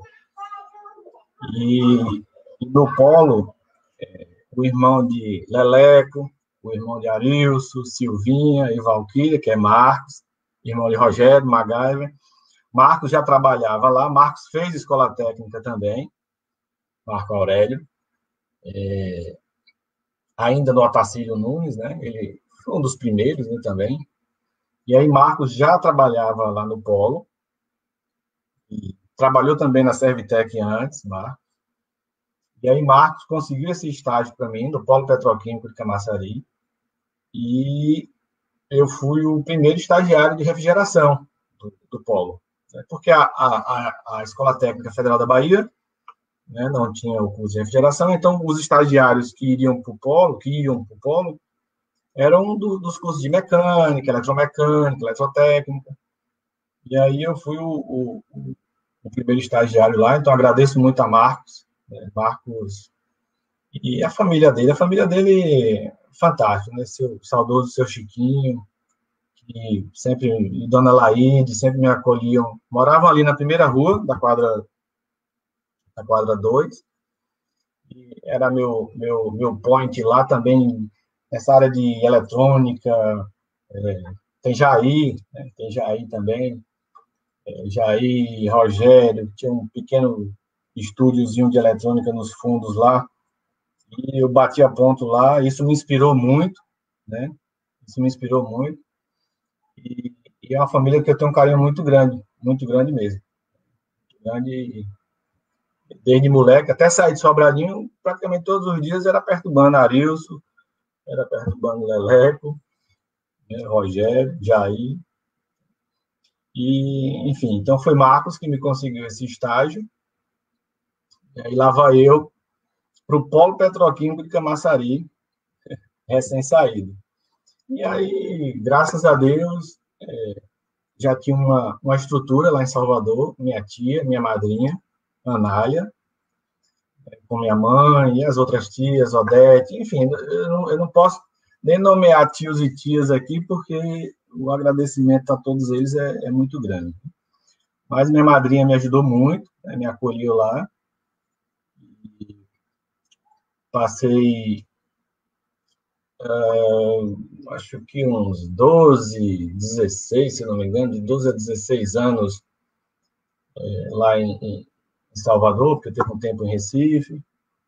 E, e no Polo, é, o irmão de Leleco, o irmão de Arilson, Silvinha e Valquíria, que é Marcos, irmão de Rogério, MacGyver. Marcos já trabalhava lá, Marcos fez escola técnica também, Marco Aurélio, é, ainda no Otacílio Nunes, né? Ele foi um dos primeiros, né, também. E aí Marcos já trabalhava lá no Polo, e trabalhou também na Servitec antes, Marcos. E aí Marcos conseguiu esse estágio para mim, no Polo Petroquímico de Camaçari, e eu fui o primeiro estagiário de refrigeração do, do Polo, né? Porque a, a, a Escola Técnica Federal da Bahia, né, não tinha o curso de refrigeração, então os estagiários que iriam para o Polo, que iam para o Polo, eram do, dos cursos de mecânica, eletromecânica, eletrotécnica. E aí eu fui o, o, o primeiro estagiário lá, então agradeço muito a Marcos, né, Marcos e a família dele. A família dele é fantástica, né? Seu saudoso seu Chiquinho, que sempre, e Dona Laíde, sempre me acolhiam. Moravam ali na primeira rua da quadra, da quadra dois, e era meu, meu, meu point lá também, nessa área de eletrônica. É, tem Jair, né? Tem Jair também, é, Jair, Rogério, tinha um pequeno estúdiozinho de eletrônica nos fundos lá, e eu bati a ponto lá, isso me inspirou muito, né? Isso me inspirou muito, e, e é uma família que eu tenho um carinho muito grande, muito grande mesmo. Muito grande, desde moleque, até sair de Sobradinho, praticamente todos os dias era perturbando Arilson, era perturbando Leleco, né, Rogério, Jair, e, enfim, então foi Marcos que me conseguiu esse estágio, e lá vai eu para o Polo Petroquímico de Camaçari, recém-saído. E aí, graças a Deus, é, já tinha uma, uma estrutura lá em Salvador, minha tia, minha madrinha, Anália, é, com minha mãe e as outras tias, Odete, enfim, eu não, eu não posso nem nomear tios e tias aqui, porque o agradecimento a todos eles é, é muito grande. Mas minha madrinha me ajudou muito, né, me acolheu lá. Passei, uh, acho que uns doze, dezesseis, se não me engano, de doze a dezesseis anos é, lá em, em Salvador, porque eu teve um tempo em Recife.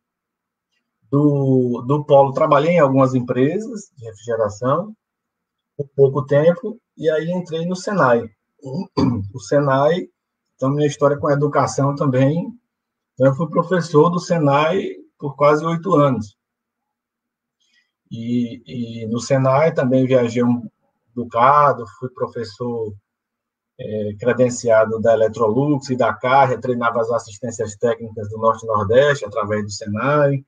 Do, do Polo, trabalhei em algumas empresas de refrigeração, por pouco tempo, e aí entrei no Senai. O Senai, então, minha história com a educação também, eu fui professor do Senai por quase oito anos. E, e no Senai também viajei um bocado, fui professor é, credenciado da Electrolux e da Carre, treinava as assistências técnicas do Norte e Nordeste através do Senai.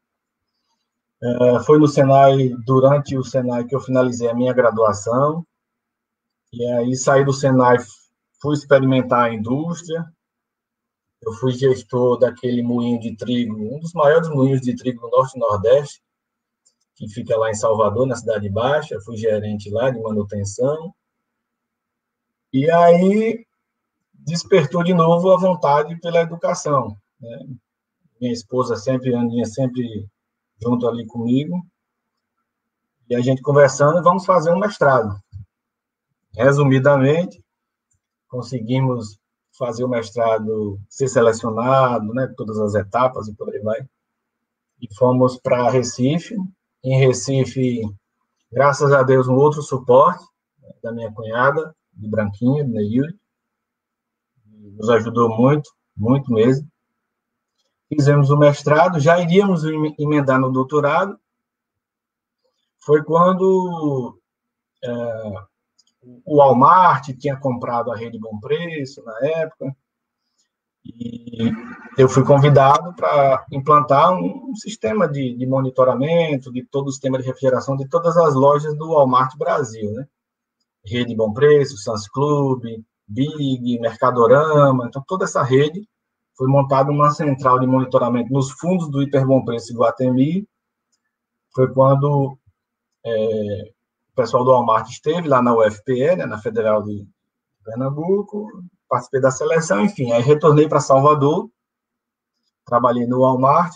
É, foi no Senai, durante o Senai, que eu finalizei a minha graduação. E aí saí do Senai, fui experimentar a indústria. Eu fui gestor daquele moinho de trigo, um dos maiores moinhos de trigo do Norte e Nordeste, que fica lá em Salvador, na Cidade Baixa. Eu fui gerente lá de manutenção. E aí despertou de novo a vontade pela educação, né? Minha esposa sempre, Aninha, sempre junto ali comigo. E a gente conversando, vamos fazer um mestrado. Resumidamente, conseguimos fazer o mestrado, ser selecionado, né, todas as etapas e por aí vai. E fomos para Recife. Em Recife, graças a Deus, um outro suporte, né, da minha cunhada, de Branquinha, de Neilde, nos ajudou muito, muito mesmo. Fizemos o mestrado, já iríamos emendar no doutorado, foi quando é, o Walmart tinha comprado a Rede Bom Preço, na época, e eu fui convidado para implantar um sistema de, de monitoramento de todo o sistema de refrigeração de todas as lojas do Walmart Brasil, né? Rede Bom Preço, Sam's Club, Big, Mercadorama, então toda essa rede foi montada uma central de monitoramento nos fundos do Hiper Bom Preço de Iguatemi. Foi quando é, o pessoal do Walmart esteve lá na U F P E, né, na Federal de Pernambuco, participei da seleção, enfim, aí retornei para Salvador, trabalhei no Walmart,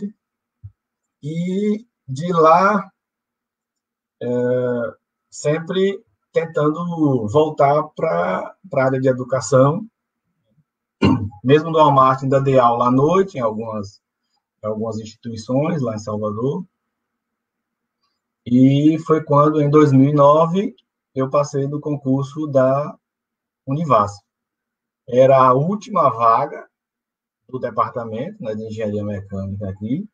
e de lá é, sempre tentando voltar para a área de educação. Mesmo no Walmart, ainda dei aula à noite em algumas, em algumas instituições lá em Salvador. E foi quando, em dois mil e nove, eu passei no concurso da Univasf. Era a última vaga do departamento, né, de engenharia mecânica aqui.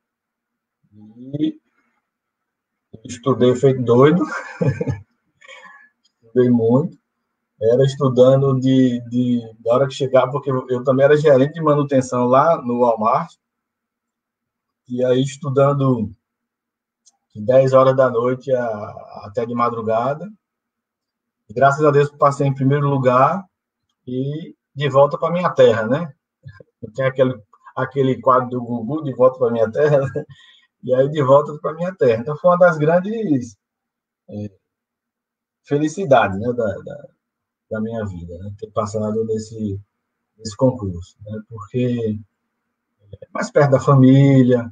E estudei feito doido. Estudei muito. Era estudando de, de, da hora que chegava, porque eu também era gerente de manutenção lá no Walmart. E aí, estudando de dez horas da noite a, até de madrugada. E, graças a Deus, passei em primeiro lugar e de volta para minha terra, né? Tem aquele, aquele quadro do Gugu, de volta para minha terra, né? E aí de volta para minha terra. Então, foi uma das grandes é, felicidades, né, da, da, da minha vida, né? Ter passado nesse, nesse concurso, né? Porque é mais perto da família,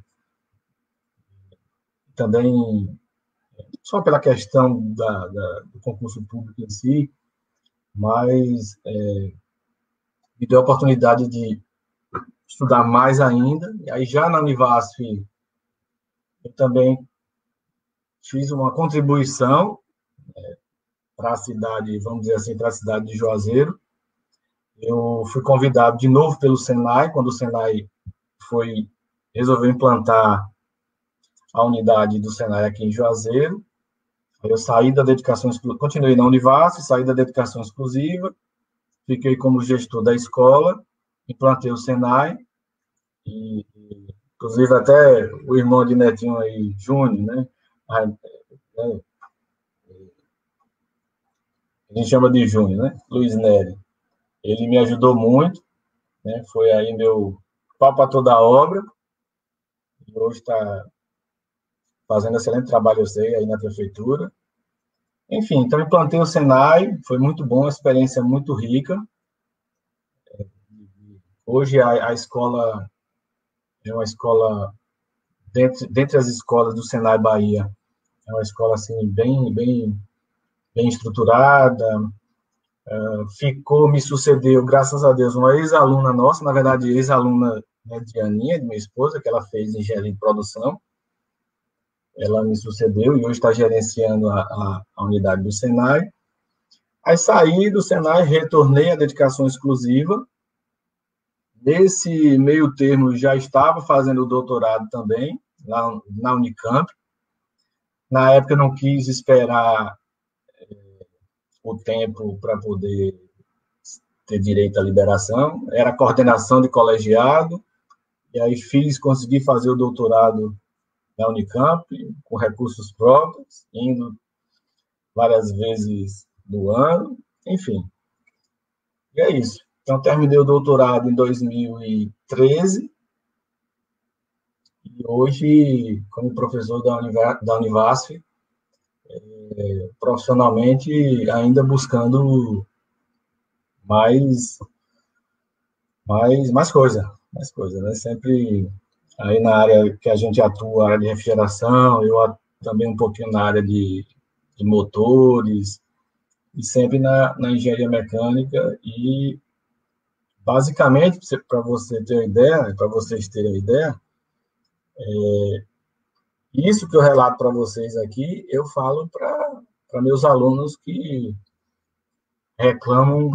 também só pela questão da, da, do concurso público em si, mas é, me deu a oportunidade de estudar mais ainda. E aí, já na Univasf, eu também fiz uma contribuição é, para a cidade, vamos dizer assim, para a cidade de Juazeiro. Eu fui convidado de novo pelo Senai, quando o Senai foi, resolveu implantar a unidade do Senai aqui em Juazeiro. Eu saí da dedicação exclusiva, continuei na Univasf, saí da dedicação exclusiva, fiquei como gestor da escola, implantei o Senai, e, inclusive até o irmão de Netinho aí, Júnior, né? A gente chama de Júnior, né? Luiz Nery. Ele me ajudou muito, né? Foi aí meu pau para toda a obra, e hoje está fazendo excelente trabalho, eu sei, aí na prefeitura. Enfim, então implantei o Senai, foi muito bom, uma experiência muito rica. Hoje a, a escola é uma escola, dentre, dentre as escolas do Senai Bahia, é uma escola assim, bem, bem, bem estruturada. Uh, ficou, me sucedeu, graças a Deus, uma ex-aluna nossa, na verdade, ex-aluna, né, de Aninha, de minha esposa, que ela fez engenharia de produção. Ela me sucedeu e hoje está gerenciando a, a, a unidade do Senai. Aí saí do Senai, retornei à dedicação exclusiva. Nesse meio termo, já estava fazendo o doutorado também, lá na Unicamp. Na época, eu não quis esperar é, o tempo para poder ter direito à liberação. Era coordenação de colegiado, e aí fiz, consegui fazer o doutorado na Unicamp, com recursos próprios, indo várias vezes no ano, enfim. E é isso. Então, terminei o doutorado em dois mil e treze, e hoje, como professor da, Univa, da Univasf, é, profissionalmente, ainda buscando mais, mais, mais coisa, mais coisa, né? Sempre aí na área que a gente atua, área de refrigeração, eu também um pouquinho na área de, de motores, e sempre na, na engenharia mecânica, e basicamente, para você ter uma ideia, para vocês terem uma ideia, é, isso que eu relato para vocês aqui, eu falo para meus alunos que reclamam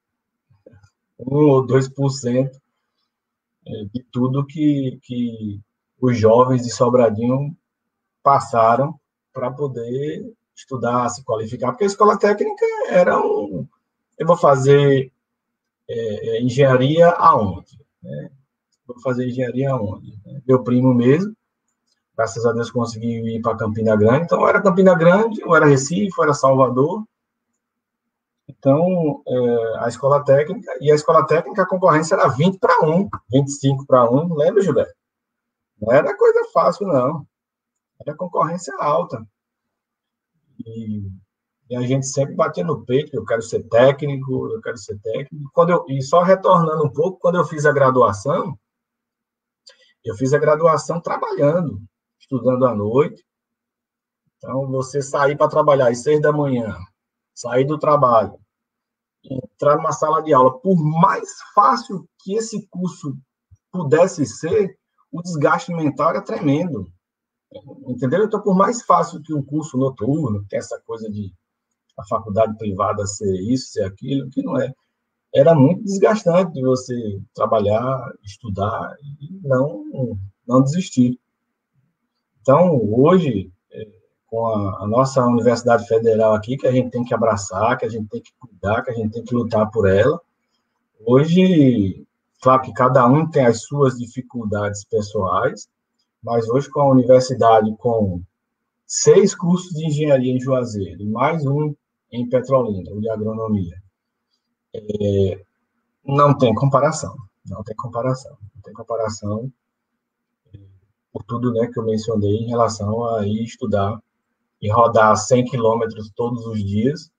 um ou dois por cento de tudo que, que os jovens de Sobradinho passaram para poder estudar, se qualificar, porque a escola técnica era um... Eu vou fazer é, engenharia aonde? Né? Vou fazer engenharia aonde? Meu primo mesmo, graças a Deus, consegui ir para Campina Grande. Então, ou era Campina Grande, ou era Recife, ou era Salvador. Então, é, a escola técnica, e a escola técnica, a concorrência era vinte para um, vinte e cinco para um, lembra, Gilberto? Não era coisa fácil, não. Era concorrência alta. E, e a gente sempre batia no peito, eu quero ser técnico, eu quero ser técnico. Quando eu, e só retornando um pouco, quando eu fiz a graduação, eu fiz a graduação trabalhando, estudando à noite. Então, você sair para trabalhar às seis da manhã, sair do trabalho, entrar numa sala de aula, por mais fácil que esse curso pudesse ser, o desgaste mental era tremendo. Entendeu? Então, por mais fácil que um curso noturno, que essa coisa de a faculdade privada ser isso, ser aquilo, que não é. Era muito desgastante de você trabalhar, estudar e não, não desistir. Então, hoje, com a, a nossa Universidade Federal aqui, que a gente tem que abraçar, que a gente tem que cuidar, que a gente tem que lutar por ela, hoje, claro que cada um tem as suas dificuldades pessoais, mas hoje com a universidade, com seis cursos de engenharia em Juazeiro, e mais um em Petrolina, o de agronomia, é, não tem comparação, não tem comparação, não tem comparação é, por tudo, né, que eu mencionei em relação a ir estudar e rodar cem quilômetros todos os dias.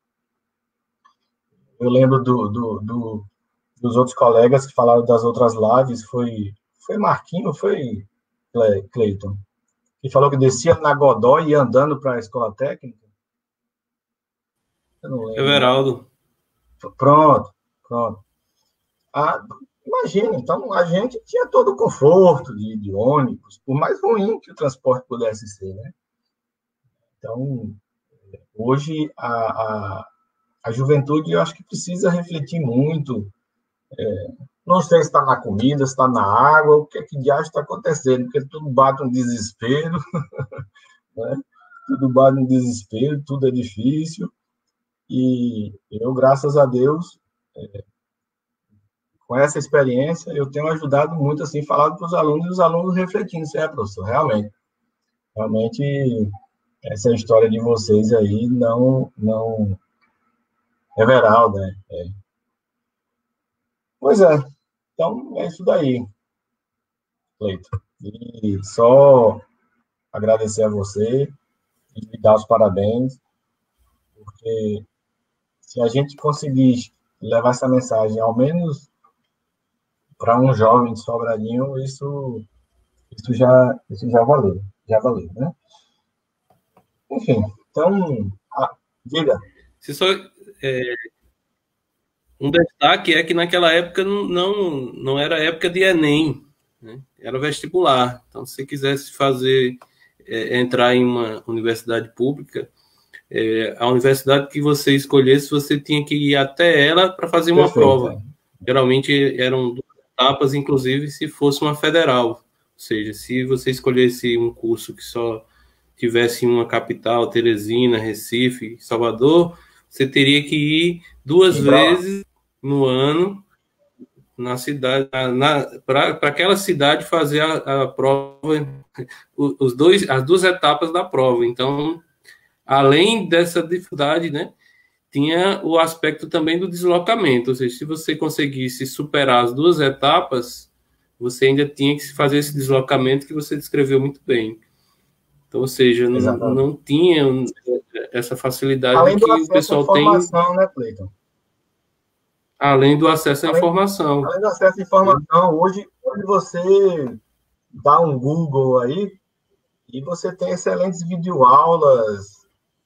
Eu lembro do, do, do, dos outros colegas que falaram das outras lives, foi, foi Marquinho, foi Cleiton, que falou que descia na Godoy e ia andando para a escola técnica. Eu não lembro. Everaldo. Pronto, pronto. Ah, imagina, então a gente tinha todo o conforto de, de ônibus, por mais ruim que o transporte pudesse ser, né? Então, hoje a, a, a juventude, eu acho que precisa refletir muito. É, não sei se está na comida, se está na água, o que é que diacho está acontecendo, porque tudo bate um desespero, né? Tudo bate um desespero, tudo é difícil, e eu, graças a Deus, é, com essa experiência, eu tenho ajudado muito, assim, falado para os alunos, e os alunos refletindo, isso é, professor, realmente, realmente, essa história de vocês aí não, não é veral, né? É. Pois é. Então, é isso daí, Cleiton. E só agradecer a você e dar os parabéns, porque se a gente conseguir levar essa mensagem, ao menos para um jovem de Sobradinho, isso, isso, já, isso já valeu, já valeu, né? Enfim, então, ah, diga. Se só... É... Um destaque é que naquela época não, não era época de Enem, né? Era vestibular. Então, se você quisesse fazer, é, entrar em uma universidade pública, é, a universidade que você escolhesse, você tinha que ir até ela para fazer uma Perfeito, prova. é. Geralmente eram duas etapas, inclusive se fosse uma federal. Ou seja, se você escolhesse um curso que só tivesse uma capital, Teresina, Recife, Salvador, você teria que ir duas Sim, vezes no ano na cidade, para aquela cidade fazer a, a prova, os dois, as duas etapas da prova. Então, além dessa dificuldade, né, tinha o aspecto também do deslocamento, ou seja, se você conseguisse superar as duas etapas, você ainda tinha que fazer esse deslocamento que você descreveu muito bem. Então, ou seja, não, não tinha essa facilidade além que do o pessoal acesso à informação, tem, né, Cleiton? Além do acesso à além, informação. Além do acesso à informação, hoje, hoje você dá um Google aí e você tem excelentes videoaulas,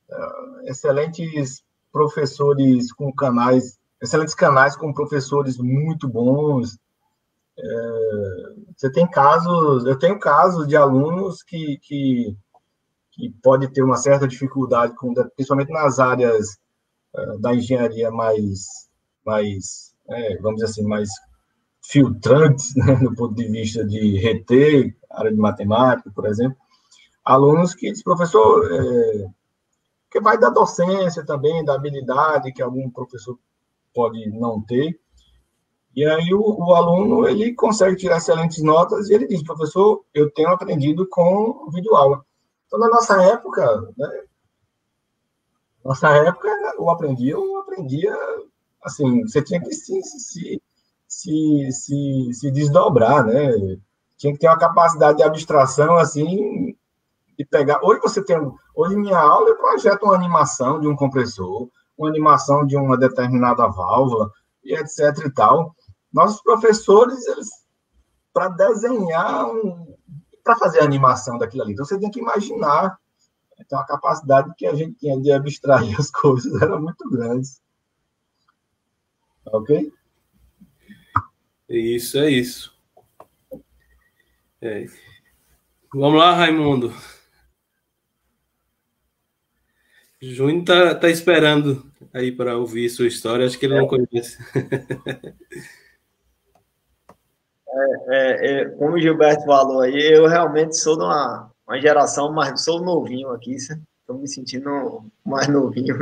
excelentes professores com canais, excelentes canais com professores muito bons. É, você tem casos, eu tenho casos de alunos que, que, que pode ter uma certa dificuldade, com, principalmente nas áreas uh, da engenharia mais, mais é, vamos dizer assim, mais filtrantes, né, do ponto de vista de reter, área de matemática, por exemplo, alunos que dizem, professor, é, que vai da docência também, da habilidade que algum professor pode não ter. E aí o, o aluno, ele consegue tirar excelentes notas e ele diz, professor, eu tenho aprendido com videoaula. Então, na nossa época, né, nossa época, eu aprendia, eu aprendia, assim, você tinha que se, se, se, se, se desdobrar, né? Tinha que ter uma capacidade de abstração, assim, de pegar... Hoje você tem... Hoje, minha aula, eu projeto uma animação de um compressor, uma animação de uma determinada válvula, e etc e tal. Nossos professores, eles, para desenhar, um, para fazer a animação daquilo ali, então você tem que imaginar. Então, a capacidade que a gente tinha de abstrair as coisas era muito grande. Ok? Isso, é isso. É. Vamos lá, Raimundo. Júnior tá, tá esperando aí para ouvir sua história. Acho que ele é. não conhece. É, é, é, como o Gilberto falou aí, eu realmente sou de uma, uma geração, mas sou novinho aqui, estou me sentindo mais novinho.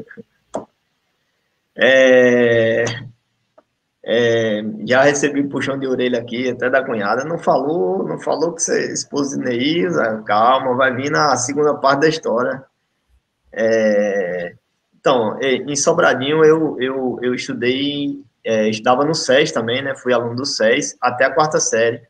É, é, já recebi puxão de orelha aqui, até da cunhada, não falou, não falou que você é esposa de Neísa, calma, vai vir na segunda parte da história. É, então, em Sobradinho eu, eu, eu estudei, é, estudava no SES também, né? Fui aluno do SES até a quarta série.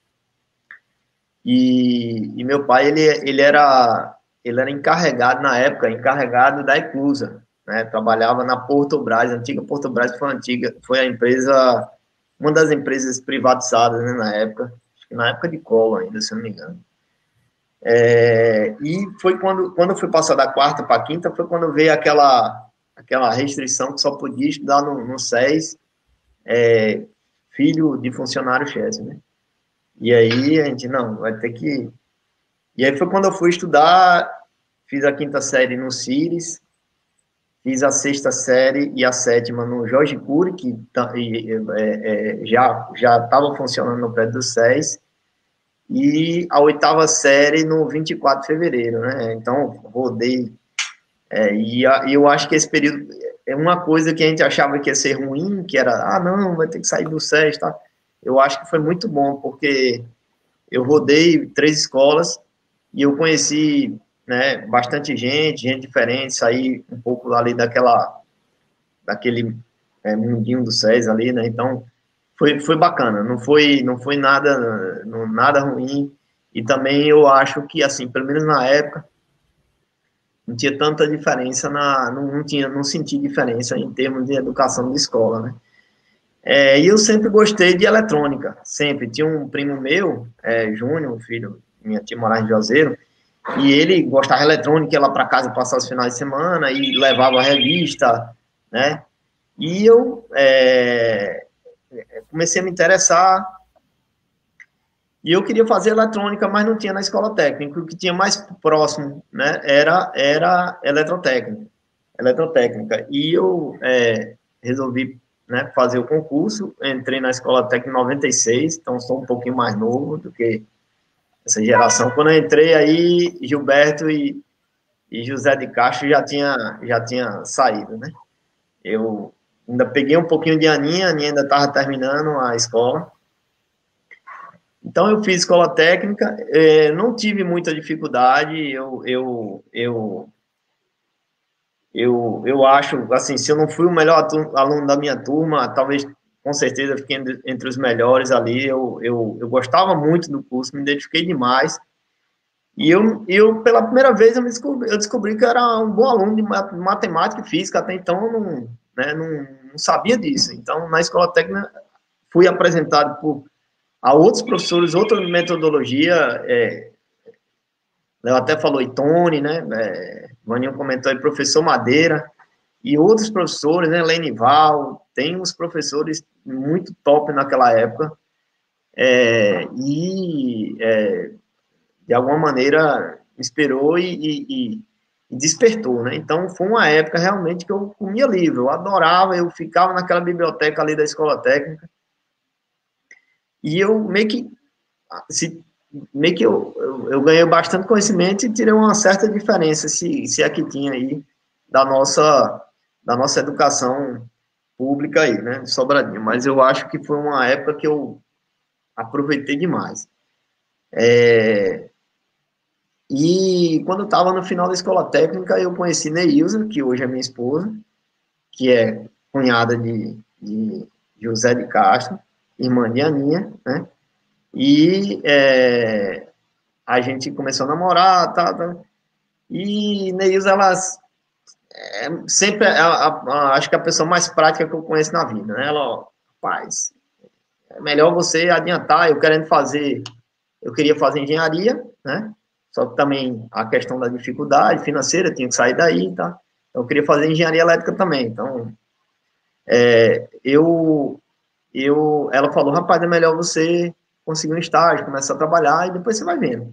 E, e meu pai, ele, ele, era, ele era encarregado, na época, encarregado da Eclusa, né? Trabalhava na Portobras, a antiga Portobras foi, antiga, foi a empresa, uma das empresas privatizadas, né, na época, acho que na época de Collor ainda, se eu não me engano. É, e foi quando, quando eu fui passar da quarta para a quinta, foi quando veio aquela, aquela restrição que só podia estudar no, no SES, é, filho de funcionário-chefe, né? E aí a gente, não, vai ter que... E aí foi quando eu fui estudar, fiz a quinta série no Cires, fiz a sexta série e a sétima no Jorge Cury, que e, é, é, já já estava funcionando no prédio do SES, e a oitava série no vinte e quatro de fevereiro, né? Então, rodei. É, e, a, e eu acho que esse período é uma coisa que a gente achava que ia ser ruim, que era, ah, não, vai ter que sair do SES, tá? Eu acho que foi muito bom, porque eu rodei três escolas e eu conheci, né, bastante gente, gente diferente, saí um pouco ali daquela, daquele é, mundinho do SES ali, né? Então, Foi, foi bacana, não foi, não foi nada, não, nada ruim, e também eu acho que, assim, pelo menos na época, não tinha tanta diferença, na, não, não, tinha, não senti diferença em termos de educação de escola, né? É, e eu sempre gostei de eletrônica, sempre. Tinha um primo meu, é, Júnior, filho, minha tia morava em Juazeiro, e ele gostava de eletrônica, ia lá para casa passar os finais de semana, e levava a revista, né? E eu... É, comecei a me interessar e eu queria fazer eletrônica, mas não tinha na escola técnica. O que tinha mais próximo, né, era, era eletrotécnica, eletrotécnica. E eu é, resolvi, né, fazer o concurso, entrei na escola técnica em noventa e seis, então sou um pouquinho mais novo do que essa geração. Quando eu entrei aí, Gilberto e, e José de Castro já tinha, já tinha saído, né? Eu ainda peguei um pouquinho de Aninha, a Aninha ainda estava terminando a escola. Então, eu fiz escola técnica, eh, não tive muita dificuldade, eu, eu, eu, eu, eu acho, assim, se eu não fui o melhor aluno da minha turma, talvez, com certeza, fiquei entre os melhores ali, eu, eu, eu gostava muito do curso, me identifiquei demais, e eu, eu pela primeira vez, eu, me descobri, eu descobri que eu era um bom aluno de matemática e física, até então eu não, né, não, não sabia disso. Então, na escola técnica, fui apresentado por, a outros professores, outra metodologia, é, eu até falou Itone, né, é, Maninho comentou aí, professor Madeira, e outros professores, né, Lenival, tem uns professores muito top naquela época, é, e é, de alguma maneira inspirou e, e, e despertou, né? Então foi uma época realmente que eu comia livro, eu adorava, eu ficava naquela biblioteca ali da escola técnica, e eu meio que, se meio que eu, eu, eu ganhei bastante conhecimento e tirei uma certa diferença, se, se é que tinha aí, da nossa, da nossa educação pública aí, né, de Sobradinho. Mas eu acho que foi uma época que eu aproveitei demais. É, e quando eu estava no final da escola técnica, eu conheci Neilza, que hoje é minha esposa, que é cunhada de, de José de Castro, irmã de Aninha, né? E é, a gente começou a namorar, tá, tá, e Neilza, ela é, sempre, é a, a, a, acho que é a pessoa mais prática que eu conheço na vida, né? Ela, ó, rapaz, é melhor você adiantar, eu querendo fazer, eu queria fazer engenharia, né? Só que também a questão da dificuldade financeira, tinha que sair daí, tá? Então, eu queria fazer engenharia elétrica também, então, é, eu, eu, ela falou, rapaz, é melhor você conseguir um estágio, começar a trabalhar e depois você vai vendo.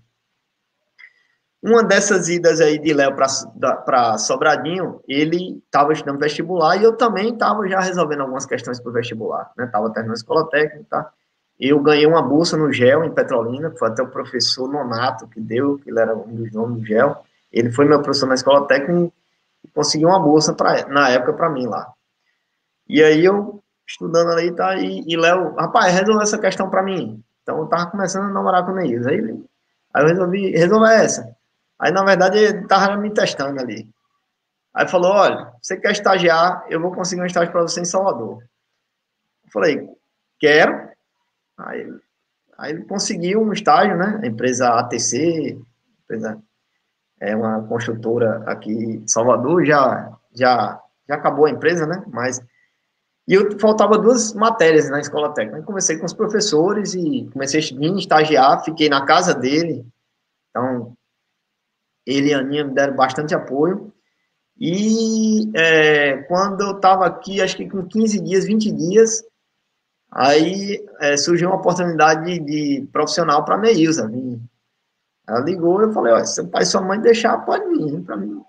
Uma dessas idas aí de Léo para Sobradinho, ele estava estudando vestibular e eu também estava já resolvendo algumas questões para o vestibular, né? Estava terminando a escola técnica, tá? Eu ganhei uma bolsa no G E L, em Petrolina, foi até o professor Nonato que deu, que ele era um dos donos do G E L. Ele foi meu professor na escola técnica e conseguiu uma bolsa pra, na época para mim lá. E aí eu, estudando ali, tá? E, e Léo, rapaz, resolve essa questão para mim. Então eu tava começando a namorar com o Neilson. Aí, aí eu resolvi, resolver essa. Aí, na verdade, ele tava me testando ali. Aí falou, olha, você quer estagiar, eu vou conseguir um estágio para você em Salvador. Eu falei, quero. Aí, aí ele conseguiu um estágio, né? A empresa A T C, empresa, é uma construtora aqui em Salvador, já, já, já acabou a empresa, né? Mas, e eu faltava duas matérias na escola técnica. Eu conversei com os professores e comecei a vir estagiar, fiquei na casa dele. Então, ele e a Aninha me deram bastante apoio. E é, quando eu estava aqui, acho que com quinze dias, vinte dias, aí é, surgiu uma oportunidade de, de profissional para a Neilza. Ela ligou e eu falei, ó, se seu pai e sua mãe deixar, pode vir para mim.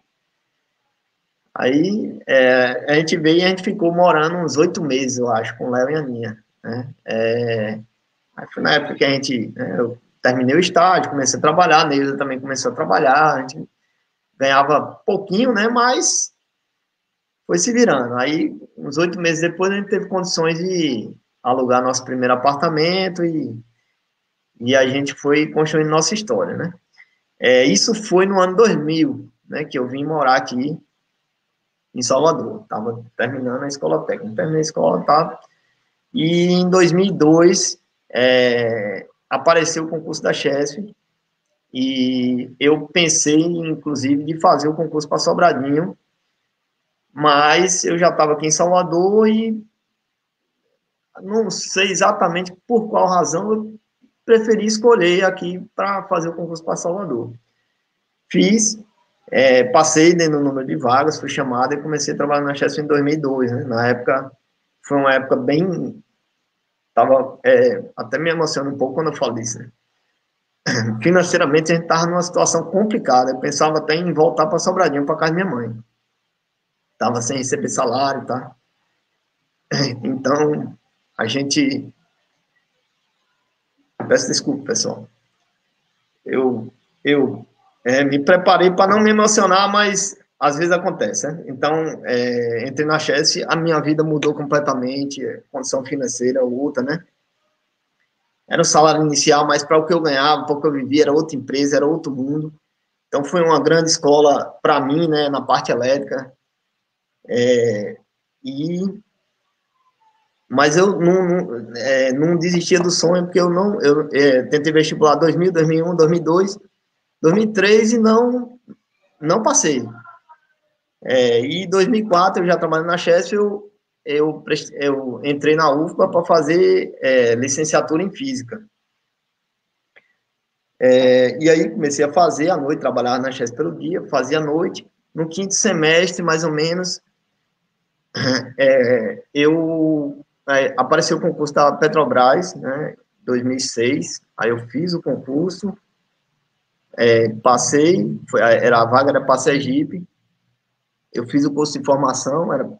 Aí é, a gente veio e a gente ficou morando uns oito meses, eu acho, com o Léo e a Aninha. Né? É, aí foi na época que a gente, né, eu terminei o estágio, comecei a trabalhar, a Neilza também começou a trabalhar, a gente ganhava pouquinho, né, mas foi se virando. Aí, uns oito meses depois, a gente teve condições de alugar nosso primeiro apartamento e, e a gente foi construindo nossa história, né. É, isso foi no ano dois mil, né, que eu vim morar aqui em Salvador. Estava terminando a escola técnica, terminei a escola, tá? E em dois mil e dois, é, apareceu o concurso da Chesf, e eu pensei, inclusive, de fazer o concurso para Sobradinho, mas eu já estava aqui em Salvador e não sei exatamente por qual razão eu preferi escolher aqui para fazer o concurso para Salvador. Fiz, é, passei dentro do número de vagas, fui chamado e comecei a trabalhar na Chesf em dois mil e dois, né? Na época, foi uma época bem... Tava, é, até me emociona um pouco quando eu falo disso, né? Financeiramente, a gente estava numa situação complicada. Eu pensava até em voltar para Sobradinho, para casa da minha mãe. Estava sem receber salário, tá? Então, a gente... Peço desculpa, pessoal. Eu, eu é, me preparei para não me emocionar, mas às vezes acontece, né? Então, é, entrei na Chesf, a minha vida mudou completamente, condição financeira outra, né? Era o salário inicial, mas para o que eu ganhava, para o que eu vivia, era outra empresa, era outro mundo. Então, foi uma grande escola para mim, né, na parte elétrica. É, e, mas eu não, não, é, não desistia do sonho, porque eu não, eu é, tentei vestibular dois mil, dois mil e um, dois mil e dois, dois mil e três e não, não passei. É, e em dois mil e quatro, eu já trabalhando na Chesf, eu, eu, eu entrei na U F B A para fazer é, licenciatura em Física. É, e aí comecei a fazer à noite, trabalhava na Chesf pelo dia, fazia à noite. No quinto semestre, mais ou menos, é, eu é, apareceu o concurso da Petrobras, né, dois mil e seis, aí eu fiz o concurso, é, passei, foi, era a vaga era para Sergipe, eu fiz o curso de formação, era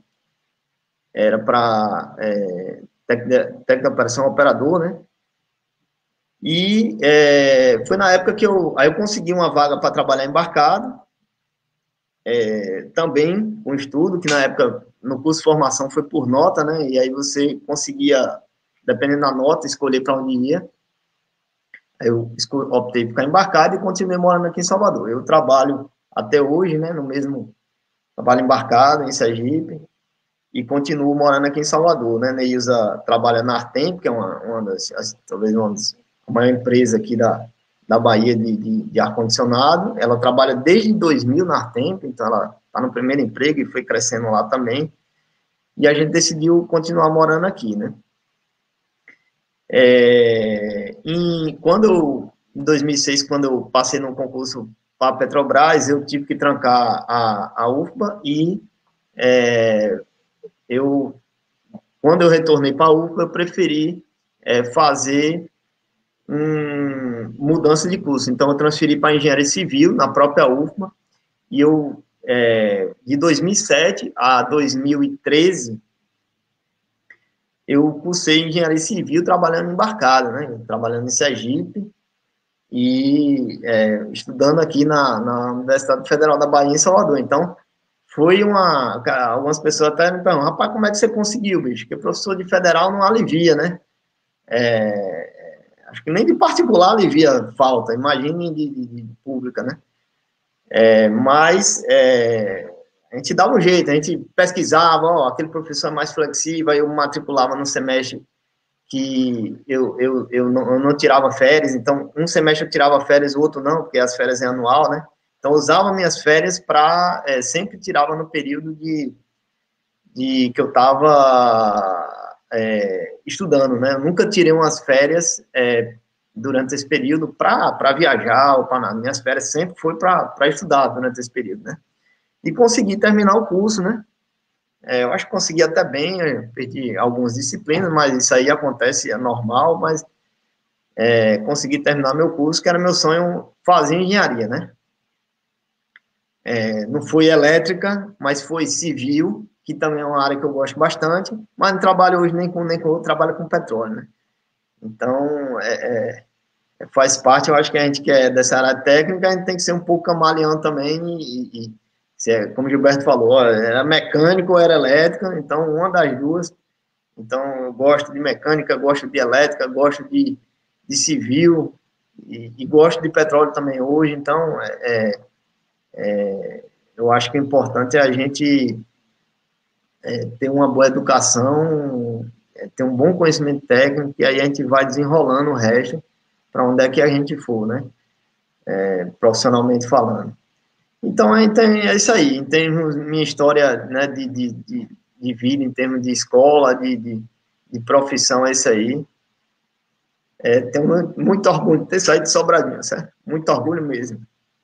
era para é, técnica de operação operador, né, E é, foi na época que eu, aí eu consegui uma vaga para trabalhar embarcado, é, também com estudo, que na época, no curso de formação foi por nota, né? E aí você conseguia, dependendo da nota, escolher para onde ia. Aí eu optei por ficar embarcado e continuei morando aqui em Salvador. Eu trabalho até hoje, né? No mesmo, trabalho embarcado em Sergipe, e continuo morando aqui em Salvador, né? Neilza trabalha na Artemp, que é uma, uma das, talvez uma das, a maior empresa aqui da, da Bahia de, de, de ar-condicionado. Ela trabalha desde dois mil na Artemp, então ela está no primeiro emprego e foi crescendo lá também. E a gente decidiu continuar morando aqui, né? É, em, quando eu, em dois mil e seis, quando eu passei no concurso para a Petrobras, eu tive que trancar a, a U F B A e é, eu, quando eu retornei para a U F B A, eu preferi é, fazer um, mudança de curso. Então, eu transferi para Engenharia Civil, na própria U F B A, e eu, é, de dois mil e sete a dois mil e treze, eu cursei Engenharia Civil trabalhando embarcado, né? Trabalhando em Sergipe e é, estudando aqui na, na Universidade Federal da Bahia, em Salvador. Então, foi uma... Algumas pessoas até me perguntam, rapaz, como é que você conseguiu, bicho? Porque professor de federal não alivia, né? É, acho que nem de particular alivia falta, imagine de, de, de pública, né? É, mas é, a gente dava um jeito, a gente pesquisava, ó, aquele professor é mais flexível, aí eu matriculava no semestre que eu, eu, eu, não, eu não tirava férias, então um semestre eu tirava férias, o outro não, porque as férias é anual, né? Então, eu usava minhas férias para... É, sempre tirava no período de, de que eu estava é, estudando, né? Eu nunca tirei umas férias é, durante esse período para viajar ou para nada. Minhas férias sempre foi para estudar durante esse período, né? E consegui terminar o curso, né? É, eu acho que consegui até bem, perdi algumas disciplinas, mas isso aí acontece, é normal, mas é, consegui terminar meu curso, que era meu sonho fazer engenharia, né? É, não foi elétrica, mas foi civil, que também é uma área que eu gosto bastante, mas não trabalho hoje nem com, nem com, trabalho com petróleo, né? Então, é, é, faz parte, eu acho que a gente que é dessa área técnica, a gente tem que ser um pouco camaleão também, e, e se é, como o Gilberto falou, era mecânico ou era elétrica, então uma das duas. Então, eu gosto de mecânica, gosto de elétrica, gosto de, de civil, e, e gosto de petróleo também hoje, então, é, é, eu acho que o importante é a gente é, ter uma boa educação, é, ter um bom conhecimento técnico, e aí a gente vai desenrolando o resto para onde é que a gente for, né? É, profissionalmente falando. Então, é isso aí, em termos de minha história, né, de, de, de, de vida, em termos de escola, de, de, de profissão, é isso aí. É, tenho muito orgulho de ter saído de Sobradinho, certo? Muito orgulho mesmo.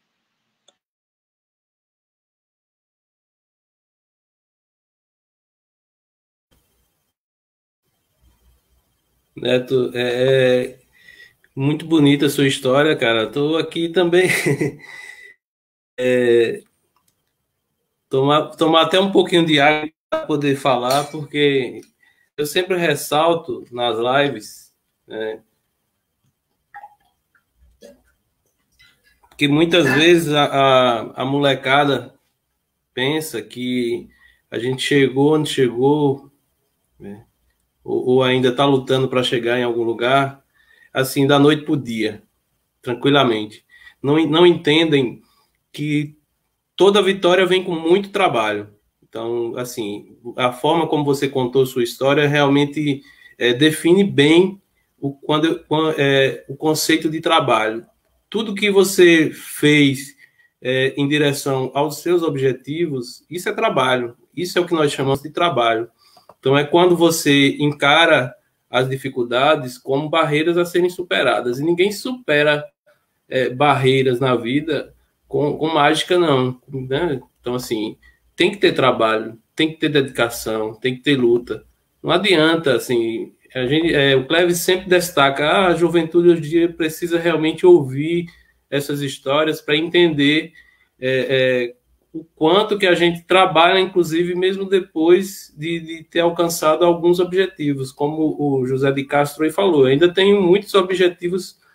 Neto, é, é muito bonita a sua história, cara. Estou aqui também. é, tomar, tomar até um pouquinho de água para poder falar, porque eu sempre ressalto nas lives, né, que muitas vezes a, a, a molecada pensa que a gente chegou onde chegou, né, ou, ou ainda está lutando para chegar em algum lugar, assim, da noite para o dia, tranquilamente. Não, não entendem que toda vitória vem com muito trabalho. Então, assim, a forma como você contou sua história realmente é, define bem o, quando, quando, é, o conceito de trabalho. Tudo que você fez é, em direção aos seus objetivos, isso é trabalho. Isso é o que nós chamamos de trabalho. Então, é quando você encara as dificuldades como barreiras a serem superadas. E ninguém supera é, barreiras na vida com, com mágica, não. Né? Então, assim, tem que ter trabalho, tem que ter dedicação, tem que ter luta. Não adianta, assim, a gente, é, o Cleves sempre destaca, ah, a juventude hoje em dia precisa realmente ouvir essas histórias para entender é, é, o quanto que a gente trabalha, inclusive, mesmo depois de, de ter alcançado alguns objetivos, como o José de Castro aí falou. Eu ainda tenho muitos objetivos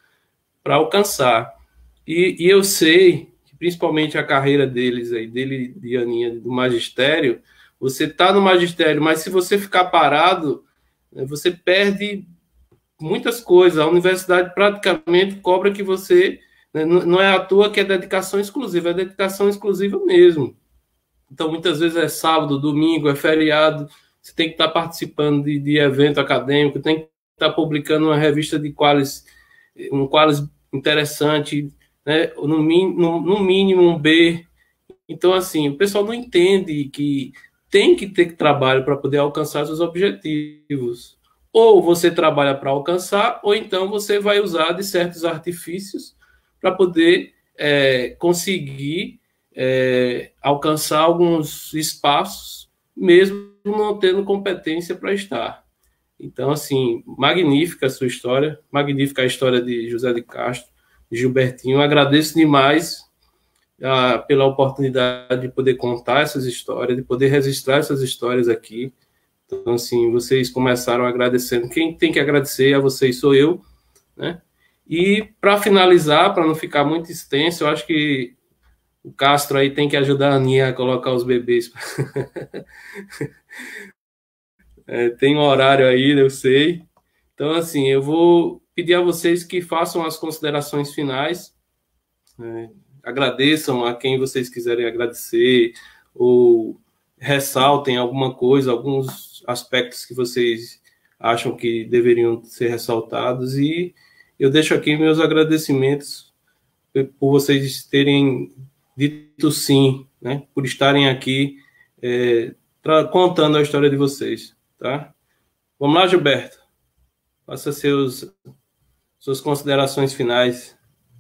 para alcançar. E, e eu sei que principalmente a carreira deles aí, dele, de Aninha, do magistério, você está no magistério, mas se você ficar parado, você perde muitas coisas. A universidade praticamente cobra que você... Não é à toa que é dedicação exclusiva, é dedicação exclusiva mesmo. Então, muitas vezes é sábado, domingo, é feriado, você tem que estar participando de, de evento acadêmico, tem que estar publicando uma revista de qualis, um qualis interessante, né? no, no, no mínimo um B. Então, assim, o pessoal não entende que tem que ter trabalho para poder alcançar seus objetivos. Ou você trabalha para alcançar, ou então você vai usar de certos artifícios para poder é, conseguir é, alcançar alguns espaços, mesmo não tendo competência para estar. Então, assim, magnífica a sua história, magnífica a história de José de Castro, de Gilbertinho. Agradeço demais ah, pela oportunidade de poder contar essas histórias, de poder registrar essas histórias aqui. Então, assim, vocês começaram agradecendo. Quem tem que agradecer a vocês sou eu, né? E, para finalizar, para não ficar muito extenso, eu acho que o Castro aí tem que ajudar a Aninha a colocar os bebês. é, tem um horário aí, eu sei. Então, assim, eu vou pedir a vocês que façam as considerações finais. É, agradeçam a quem vocês quiserem agradecer, ou ressaltem alguma coisa, alguns aspectos que vocês acham que deveriam ser ressaltados, e eu deixo aqui meus agradecimentos por vocês terem dito sim, né, por estarem aqui é, contando a história de vocês, tá? Vamos lá, Gilberto. Faça seus, suas considerações finais.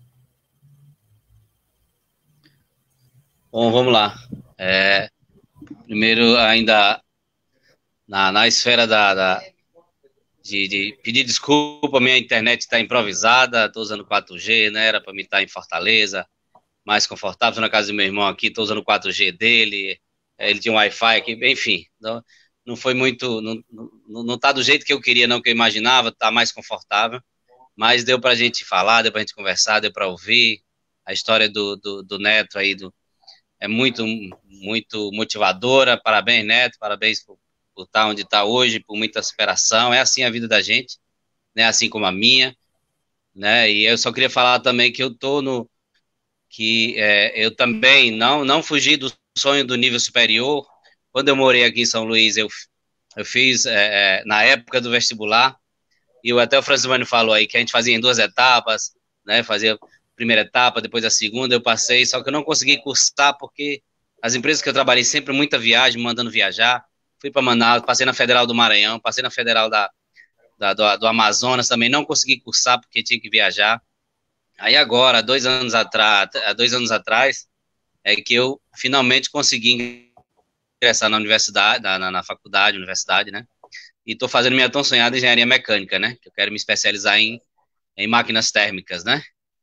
Bom, vamos lá. É, primeiro, ainda na, na esfera da, da de, de pedir desculpa, minha internet está improvisada, estou usando quatro G, né? Era para mim estar em Fortaleza, mais confortável, estou na casa do meu irmão aqui, estou usando o quatro G dele, ele tinha um Wi-Fi aqui, enfim, não, não foi muito, não, não, não tá do jeito que eu queria, não, que eu imaginava, tá mais confortável, mas deu para a gente falar, deu para a gente conversar, deu para ouvir a história do, do, do Neto aí, do, é muito, muito motivadora, parabéns, Neto, parabéns por por estar onde está hoje, por muita superação. É assim a vida da gente, né? Assim como a minha, né? E eu só queria falar também que eu tô no que é, eu também não não fugi do sonho do nível superior. Quando eu morei aqui em São Luís, eu eu fiz é, na época do vestibular, e eu, até o Francisco falou aí que a gente fazia em duas etapas, né? Fazia a primeira etapa, depois a segunda eu passei, só que eu não consegui cursar porque as empresas que eu trabalhei sempre muita viagem, mandando viajar. Fui para Manaus, passei na Federal do Maranhão, passei na Federal da, da, do, do Amazonas também, não consegui cursar porque tinha que viajar. Aí agora, dois anos atrás, dois anos atrás, é que eu finalmente consegui ingressar na universidade, na, na, na faculdade, universidade, né? E estou fazendo minha tão sonhada engenharia mecânica, né? Eu quero me especializar em, em máquinas térmicas, né?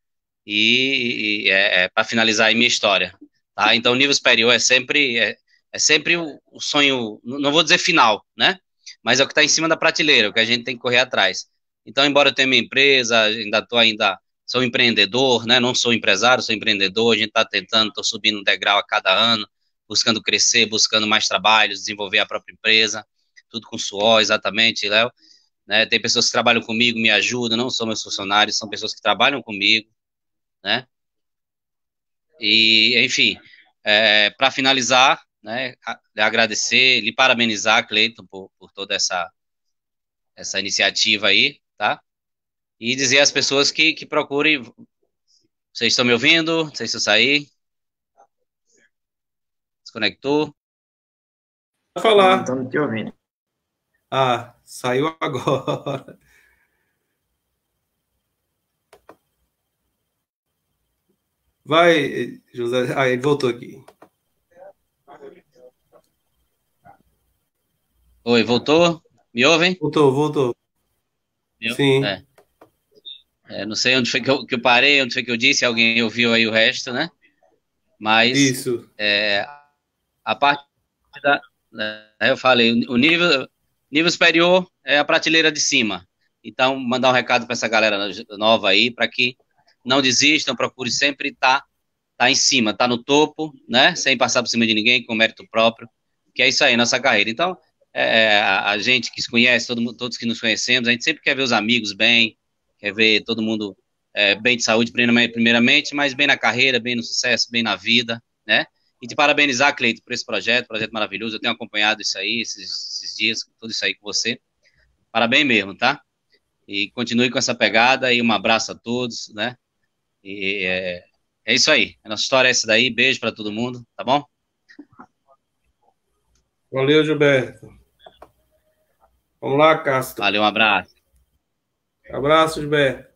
E, e é, é, para finalizar aí minha história, tá? Então, o nível superior é sempre... É, É sempre o, o sonho, não vou dizer final, né? Mas é o que está em cima da prateleira, o que a gente tem que correr atrás. Então, embora eu tenha minha empresa, ainda estou ainda, sou empreendedor, né? Não sou empresário, sou empreendedor, a gente está tentando, estou subindo um degrau a cada ano, buscando crescer, buscando mais trabalhos, desenvolver a própria empresa, tudo com suor, exatamente, Léo. Né? Tem pessoas que trabalham comigo, me ajudam, não são meus funcionários, são pessoas que trabalham comigo, né? E, enfim, é, para finalizar, né, agradecer, lhe parabenizar, Cleiton, por, por toda essa, essa iniciativa aí, tá? E dizer às pessoas que, que procurem... Vocês estão me ouvindo? Não sei se eu saí. Desconectou? Pode falar. Estamos te ouvindo. Ah, saiu agora. Vai, José. Ah, ele voltou aqui. Oi, voltou? Me ouvem? Voltou, voltou. Eu? Sim. É. É, não sei onde foi que eu, que eu parei, onde foi que eu disse, alguém ouviu aí o resto, né? Mas Isso. É, a parte da, né, eu falei, o nível, nível superior é a prateleira de cima. Então, mandar um recado para essa galera nova aí, para que não desistam, procure sempre estar tá, tá em cima, tá no topo, né? Sem passar por cima de ninguém, com mérito próprio, que é isso aí, nossa carreira. Então, é, a, a gente que se conhece, todo mundo, todos que nos conhecemos, a gente sempre quer ver os amigos bem, quer ver todo mundo é, bem de saúde, primeiramente, mas bem na carreira, bem no sucesso, bem na vida, né? E te parabenizar, Cleito, por esse projeto, projeto maravilhoso. Eu tenho acompanhado isso aí, esses, esses dias, tudo isso aí com você. Parabéns mesmo, tá? E continue com essa pegada e um abraço a todos, né? E é, é isso aí. A nossa história é essa daí. Beijo para todo mundo, tá bom? Valeu, Gilberto. Vamos lá, Castro. Valeu, um abraço. Abraço, Gilberto.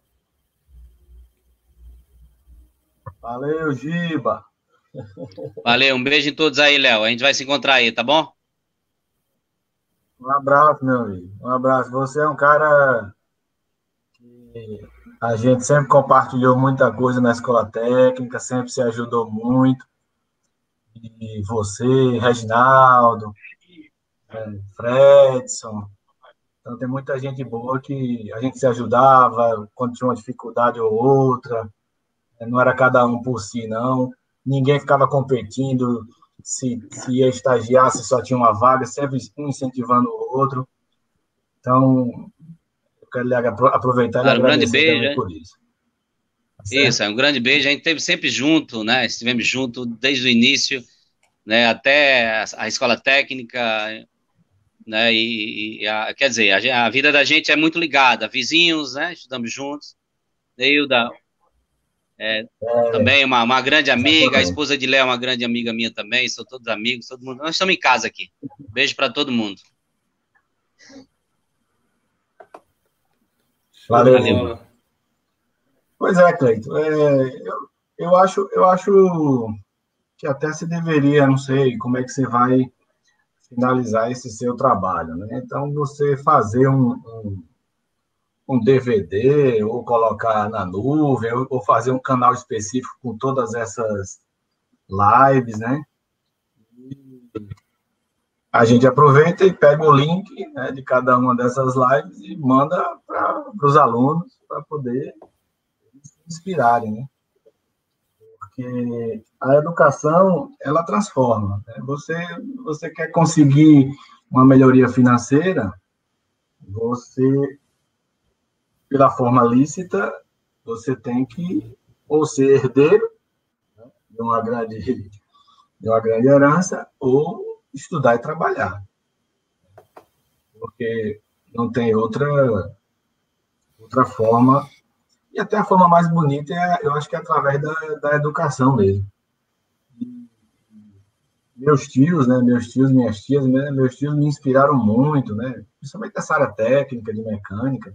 Valeu, Giba. Valeu, um beijo em todos aí, Léo. A gente vai se encontrar aí, tá bom? Um abraço, meu amigo. Um abraço. Você é um cara que a gente sempre compartilhou muita coisa na escola técnica, sempre se ajudou muito. E você, Reginaldo, Fredson. Então, tem muita gente boa que a gente se ajudava quando tinha uma dificuldade ou outra. Não era cada um por si, não. Ninguém ficava competindo se, se ia estagiar, se só tinha uma vaga, sempre um incentivando o outro. Então, eu quero lhe aproveitar e claro, agradecer um grande beijo, também por isso. Certo? Isso, é um grande beijo. A gente esteve sempre junto, né? Estivemos junto desde o início, né? Até a, a escola técnica, né? E, e a, quer dizer, a, a vida da gente é muito ligada. Vizinhos, né? Estudamos juntos. Neilda, é, é, também uma, uma grande amiga. A esposa de Léo é uma grande amiga minha também. São todos amigos, todo mundo. Nós estamos em casa aqui. Beijo para todo mundo. Valeu. Valeu. Pois é, Cleito. É, eu, eu, acho, eu acho que até se deveria, não sei como é que você vai finalizar esse seu trabalho, né? Então, você fazer um, um, um D V D, ou colocar na nuvem, ou, ou fazer um canal específico com todas essas lives, né? E a gente aproveita e pega o link, né, de cada uma dessas lives e manda para os alunos para poder se inspirarem, né? Porque a educação, ela transforma, né? Você, você quer conseguir uma melhoria financeira, você, pela forma lícita, você tem que ou ser herdeiro, né, de uma grande, de uma grande herança, ou estudar e trabalhar. Porque não tem outra, outra forma. E até a forma mais bonita, é, eu acho que é através da, da educação mesmo. E meus tios, né, meus tios, minhas tias, né, meus tios me inspiraram muito, né, principalmente nessa área técnica, de mecânica,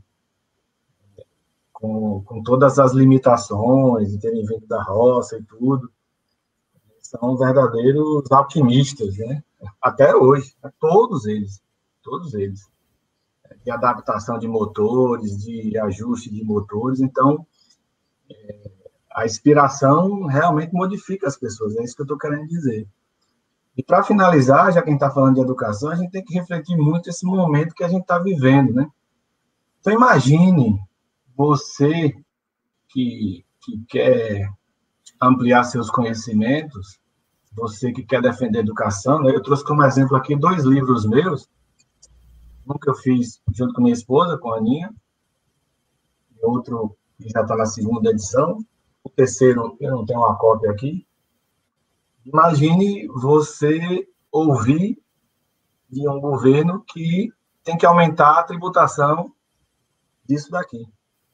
com, com todas as limitações, de terem vindo da roça e tudo. São verdadeiros alquimistas, né, até hoje, né, todos eles, todos eles. De adaptação de motores, de ajuste de motores. Então, é, a inspiração realmente modifica as pessoas, é isso que eu estou querendo dizer. E, para finalizar, já que a gente está falando de educação, a gente tem que refletir muito esse momento que a gente está vivendo, né? Então, imagine você que, que quer ampliar seus conhecimentos, você que quer defender a educação, né? Eu trouxe como exemplo aqui dois livros meus, um que eu fiz junto com minha esposa, com a Aninha, e outro que já está na segunda edição, o terceiro, eu não tenho uma cópia aqui. Imagine você ouvir de um governo que tem que aumentar a tributação disso daqui.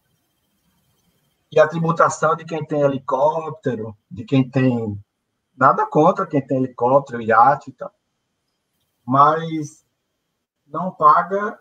E a tributação de quem tem helicóptero, de quem tem... Nada contra quem tem helicóptero, iate e tal. Mas não paga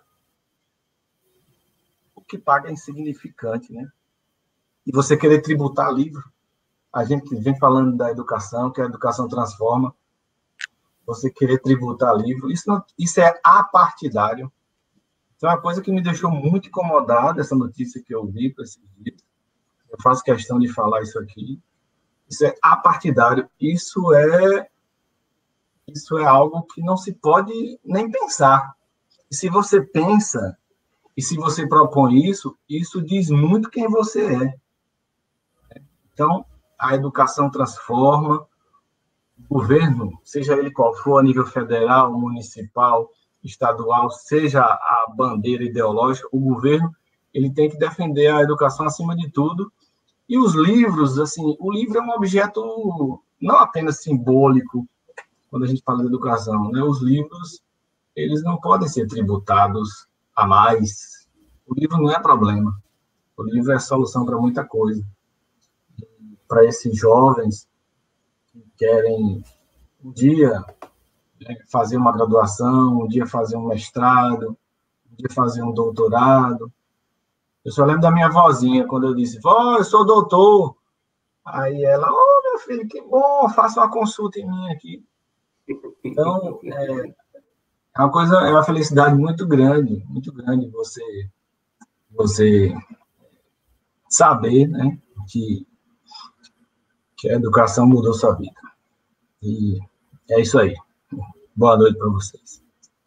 o que paga é insignificante, né? E você querer tributar livro, a gente vem falando da educação, que a educação transforma, você querer tributar livro, isso, não, isso é apartidário. Então, é uma coisa que me deixou muito incomodado, essa notícia que eu vi com esses dias. Eu faço questão de falar isso aqui. Isso é apartidário, isso é, isso é algo que não se pode nem pensar. E se você pensa, e se você propõe isso, isso diz muito quem você é. Então, a educação transforma, o governo, seja ele qual for, a nível federal, municipal, estadual, seja a bandeira ideológica, o governo ele tem que defender a educação acima de tudo. E os livros, assim, o livro é um objeto não apenas simbólico, quando a gente fala de educação, né? Os livros, eles não podem ser tributados a mais. O livro não é problema. O livro é a solução para muita coisa. Para esses jovens que querem um dia fazer uma graduação, um dia fazer um mestrado, um dia fazer um doutorado. Eu só lembro da minha vozinha, quando eu disse, vó, eu sou doutor. Aí ela, ô, oh, meu filho, que bom, faça uma consulta em mim aqui. Então, é, é uma coisa, é uma felicidade muito grande, muito grande você, você saber, né, que, que a educação mudou sua vida. E é isso aí. Boa noite para vocês.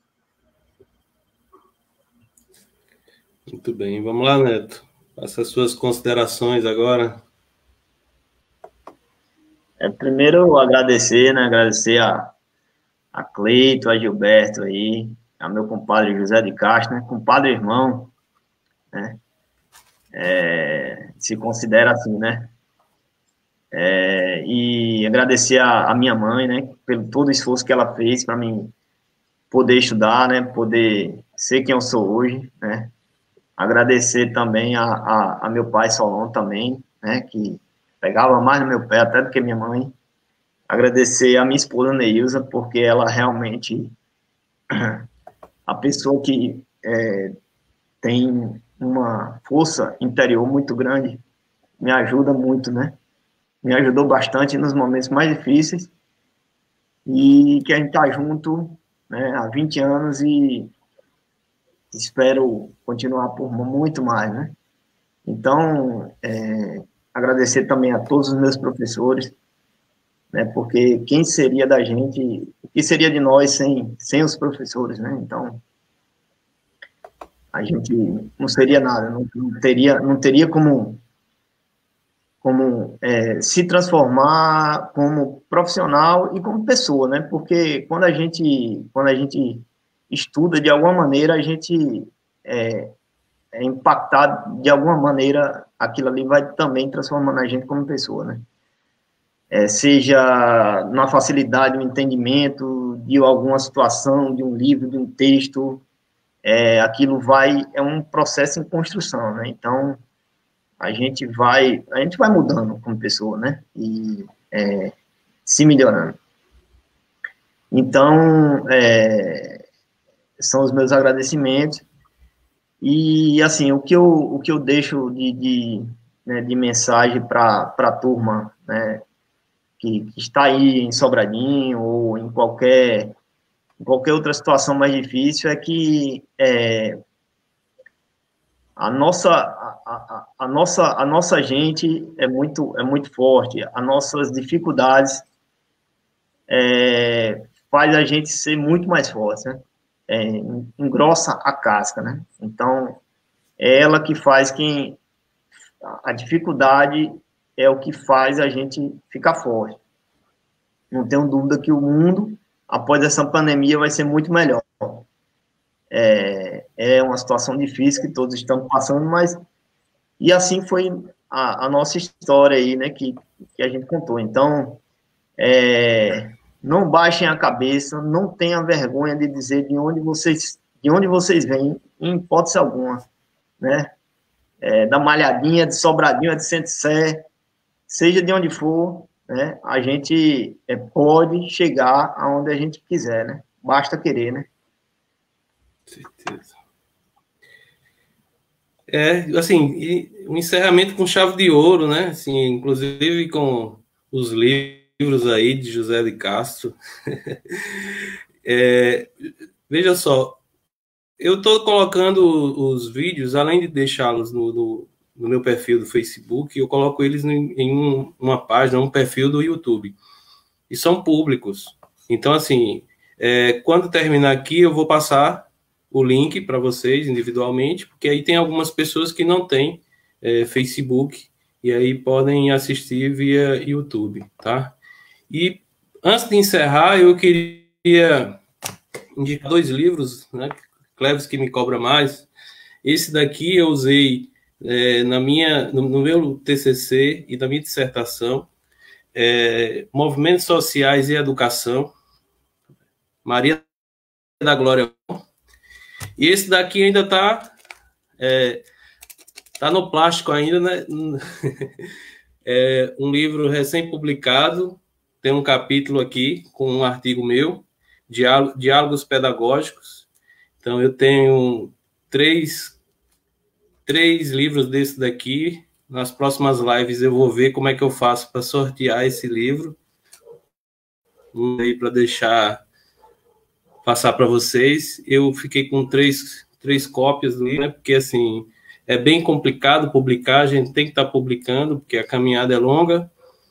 Muito bem, vamos lá, Neto. Faça as suas considerações agora. É, primeiro, agradecer, né? Agradecer a, a Cleito, a Gilberto aí, a meu compadre José de Castro, né? Compadre irmão, né? É, se considera assim, né? É, e agradecer a, a minha mãe, né? Pelo todo o esforço que ela fez para mim poder estudar, né? Poder ser quem eu sou hoje, né? Agradecer também a, a, a meu pai Solon também, né? Que pegava mais no meu pé até do que minha mãe. Agradecer a minha esposa Neilza, porque ela realmente a pessoa que é, tem uma força interior muito grande, me ajuda muito, né? Me ajudou bastante nos momentos mais difíceis e que a gente está junto, né, há vinte anos e espero continuar por muito mais, né? Então, é, agradecer também a todos os meus professores, né, porque quem seria da gente, o que seria de nós sem, sem os professores, né? Então, a gente não seria nada, não, não teria, não teria como, como é, se transformar como profissional e como pessoa, né? Porque quando a gente, quando a gente estuda, de alguma maneira, a gente é, é impactado, de alguma maneira, aquilo ali vai também transformando a gente como pessoa, né? É, seja na facilidade, no entendimento de alguma situação, de um livro, de um texto, é, aquilo vai, é um processo em construção, né? Então, a gente vai, a gente vai mudando como pessoa, né? E é, se melhorando. Então, é, são os meus agradecimentos. E, assim, o que eu, o que eu deixo de, de, né, de mensagem para a turma, né, que, que está aí em Sobradinho ou em qualquer, em qualquer outra situação mais difícil, é que é, a, nossa, a, a, a, nossa, a nossa gente é muito, é muito forte, as nossas dificuldades é, faz a gente ser muito mais forte, né? É, engrossa a casca, né? Então, é ela que faz quem... A dificuldade é o que faz a gente ficar forte. Não tenho dúvida que o mundo, após essa pandemia, vai ser muito melhor. É, é uma situação difícil que todos estamos passando, mas... E assim foi a, a nossa história aí, né? Que, que a gente contou. Então, é... não baixem a cabeça, não tenham vergonha de dizer de onde vocês, de onde vocês vêm, em hipótese alguma, né? É, da Malhadinha, de Sobradinho, de Centro-Sé, seja de onde for, né? A gente é, pode chegar aonde a gente quiser, né? Basta querer, né? Certeza. É, assim, um encerramento com chave de ouro, né? Assim, inclusive com os livros livros aí de José de Castro. É, veja só, eu estou colocando os vídeos, além de deixá-los no, no, no meu perfil do Facebook, eu coloco eles em, em um, uma página, um perfil do YouTube. E são públicos. Então, assim, é, quando terminar aqui, eu vou passar o link para vocês individualmente, porque aí tem algumas pessoas que não têm é, Facebook e aí podem assistir via YouTube, tá? E antes de encerrar, eu queria indicar dois livros, né? Cleves que me cobra mais. Esse daqui eu usei é, na minha, no, no meu T C C e na minha dissertação, é, Movimentos Sociais e Educação, Maria da Glória. E esse daqui ainda está é, tá no plástico ainda, né? É um livro recém-publicado, tem um capítulo aqui com um artigo meu, Diálogos Pedagógicos. Então, eu tenho três, três livros desse daqui. Nas próximas lives eu vou ver como é que eu faço para sortear esse livro. Um aí para deixar passar para vocês. Eu fiquei com três, três cópias ali, né? Porque, assim, é bem complicado publicar, a gente tem que estar tá publicando, porque a caminhada é longa,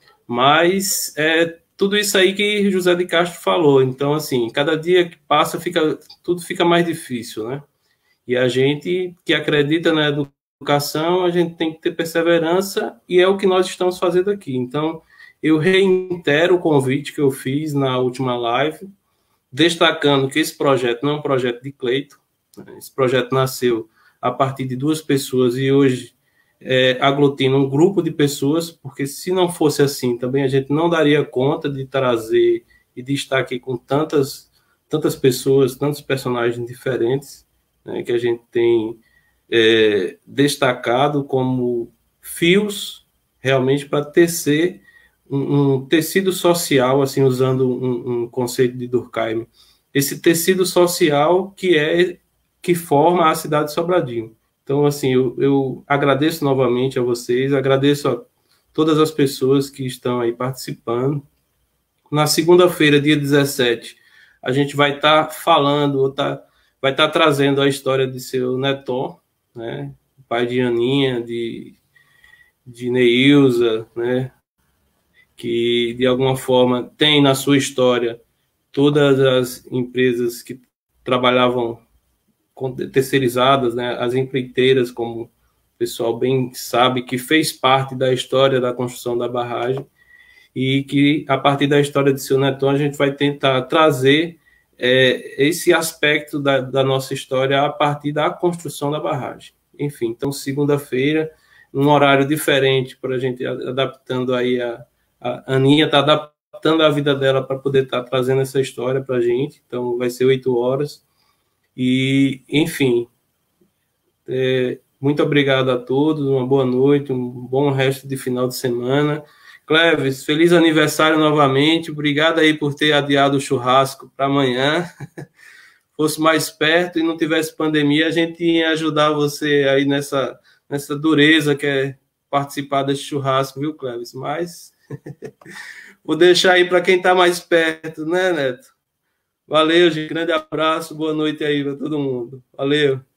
mas é tudo isso aí que José de Castro falou. Então, assim, cada dia que passa, fica, tudo fica mais difícil, né? E a gente que acredita na educação, a gente tem que ter perseverança, e é o que nós estamos fazendo aqui. Então, eu reitero o convite que eu fiz na última live, destacando que esse projeto não é um projeto de Cleiton, né? Esse projeto nasceu a partir de duas pessoas e hoje é, aglutina um grupo de pessoas, porque se não fosse assim, também a gente não daria conta de trazer e de estar aqui com tantas, tantas pessoas, tantos personagens diferentes, né, que a gente tem é, destacado como fios realmente para tecer um, um tecido social, assim, usando um, um conceito de Durkheim, esse tecido social que é que forma a cidade de Sobradinho. Então, assim, eu, eu agradeço novamente a vocês, agradeço a todas as pessoas que estão aí participando. Na segunda-feira, dia dezessete, a gente vai estar tá falando, ou tá, vai estar tá trazendo a história de seu Neton, né, pai de Aninha, de, de Neilza, né, que de alguma forma tem na sua história todas as empresas que trabalhavam terceirizadas, né, as empreiteiras, como o pessoal bem sabe, que fez parte da história da construção da barragem, e que, a partir da história de seu Neton, a gente vai tentar trazer é, esse aspecto da, da nossa história a partir da construção da barragem. Enfim, então, segunda-feira, num horário diferente, para a gente adaptando aí, a, a Aninha está adaptando a vida dela para poder estar tá trazendo essa história para a gente, então vai ser oito horas. E, enfim, é, muito obrigado a todos, uma boa noite, um bom resto de final de semana. Cleves, feliz aniversário novamente, obrigado aí por ter adiado o churrasco para amanhã. Fosse mais perto e não tivesse pandemia, a gente ia ajudar você aí nessa, nessa dureza que é participar desse churrasco, viu, Cleves? Mas vou deixar aí para quem está mais perto, né, Neto? Valeu, gente. Grande abraço. Boa noite aí para todo mundo. Valeu.